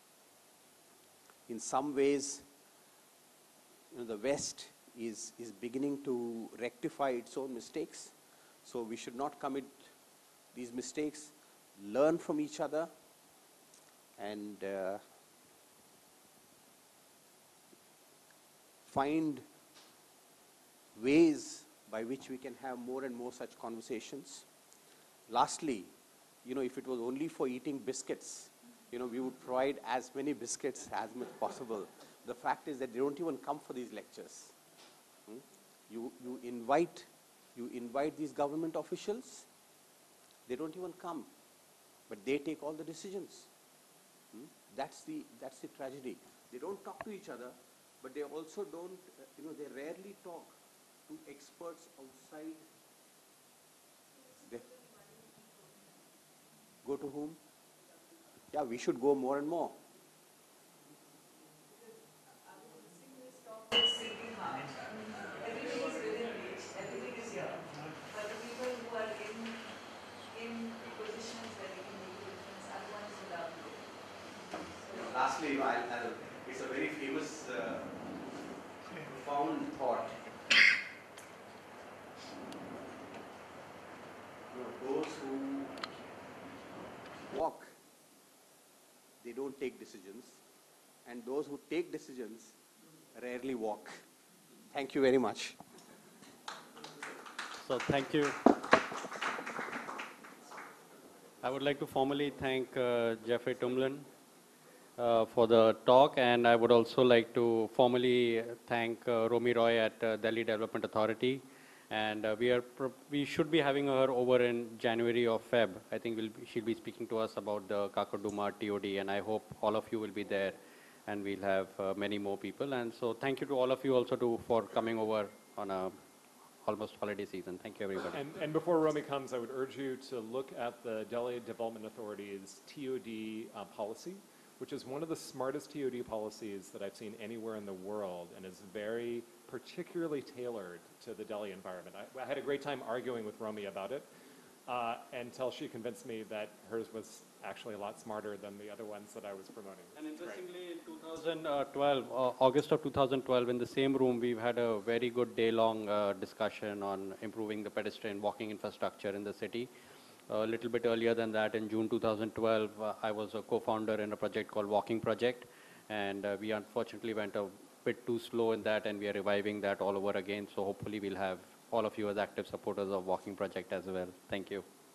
In some ways, you know, the West is, is beginning to rectify its own mistakes. So we should not commit these mistakes, learn from each other, and uh, find ways by which we can have more and more such conversations. Lastly, you know, if it was only for eating biscuits, you know, we would provide as many biscuits as much possible. The fact is that they don't even come for these lectures. Hmm? You, you invite, you invite these government officials, they don't even come, but they take all the decisions. Hmm? That's the, that's the tragedy. They don't talk to each other, but they also don't, uh, you know, they rarely talk to experts outside. They go to whom? Yeah, we should go more and more. Lastly, you know, I'll, I'll, it's a very famous, uh, profound thought. You know, those who walk, they don't take decisions, and those who take decisions rarely walk. Thank you very much. So thank you. I would like to formally thank uh, Jeffery Tumlin uh, for the talk, and I would also like to formally thank uh, Romi Roy at uh, Delhi Development Authority. And uh, we are pro we should be having her over in January or Feb. I think we'll be, she'll be speaking to us about the Kakaduma T O D, and I hope all of you will be there, and we'll have uh, many more people. And so thank you to all of you also to, for coming over on a almost holiday season. Thank you, everybody. And, and before Romy comes, I would urge you to look at the Delhi Development Authority's T O D uh, policy, which is one of the smartest T O D policies that I've seen anywhere in the world, and is very particularly tailored to the Delhi environment. I, I had a great time arguing with Romy about it uh, until she convinced me that hers was actually a lot smarter than the other ones that I was promoting. And interestingly, in two thousand twelve, uh, August of two thousand twelve, in the same room, we've had a very good day-long uh, discussion on improving the pedestrian walking infrastructure in the city. A little bit earlier than that, in June two thousand twelve, uh, I was a co-founder in a project called Walking Project, and uh, we unfortunately went a bit too slow in that, and we are reviving that all over again. So hopefully we'll have all of you as active supporters of Walking Project as well. Thank you.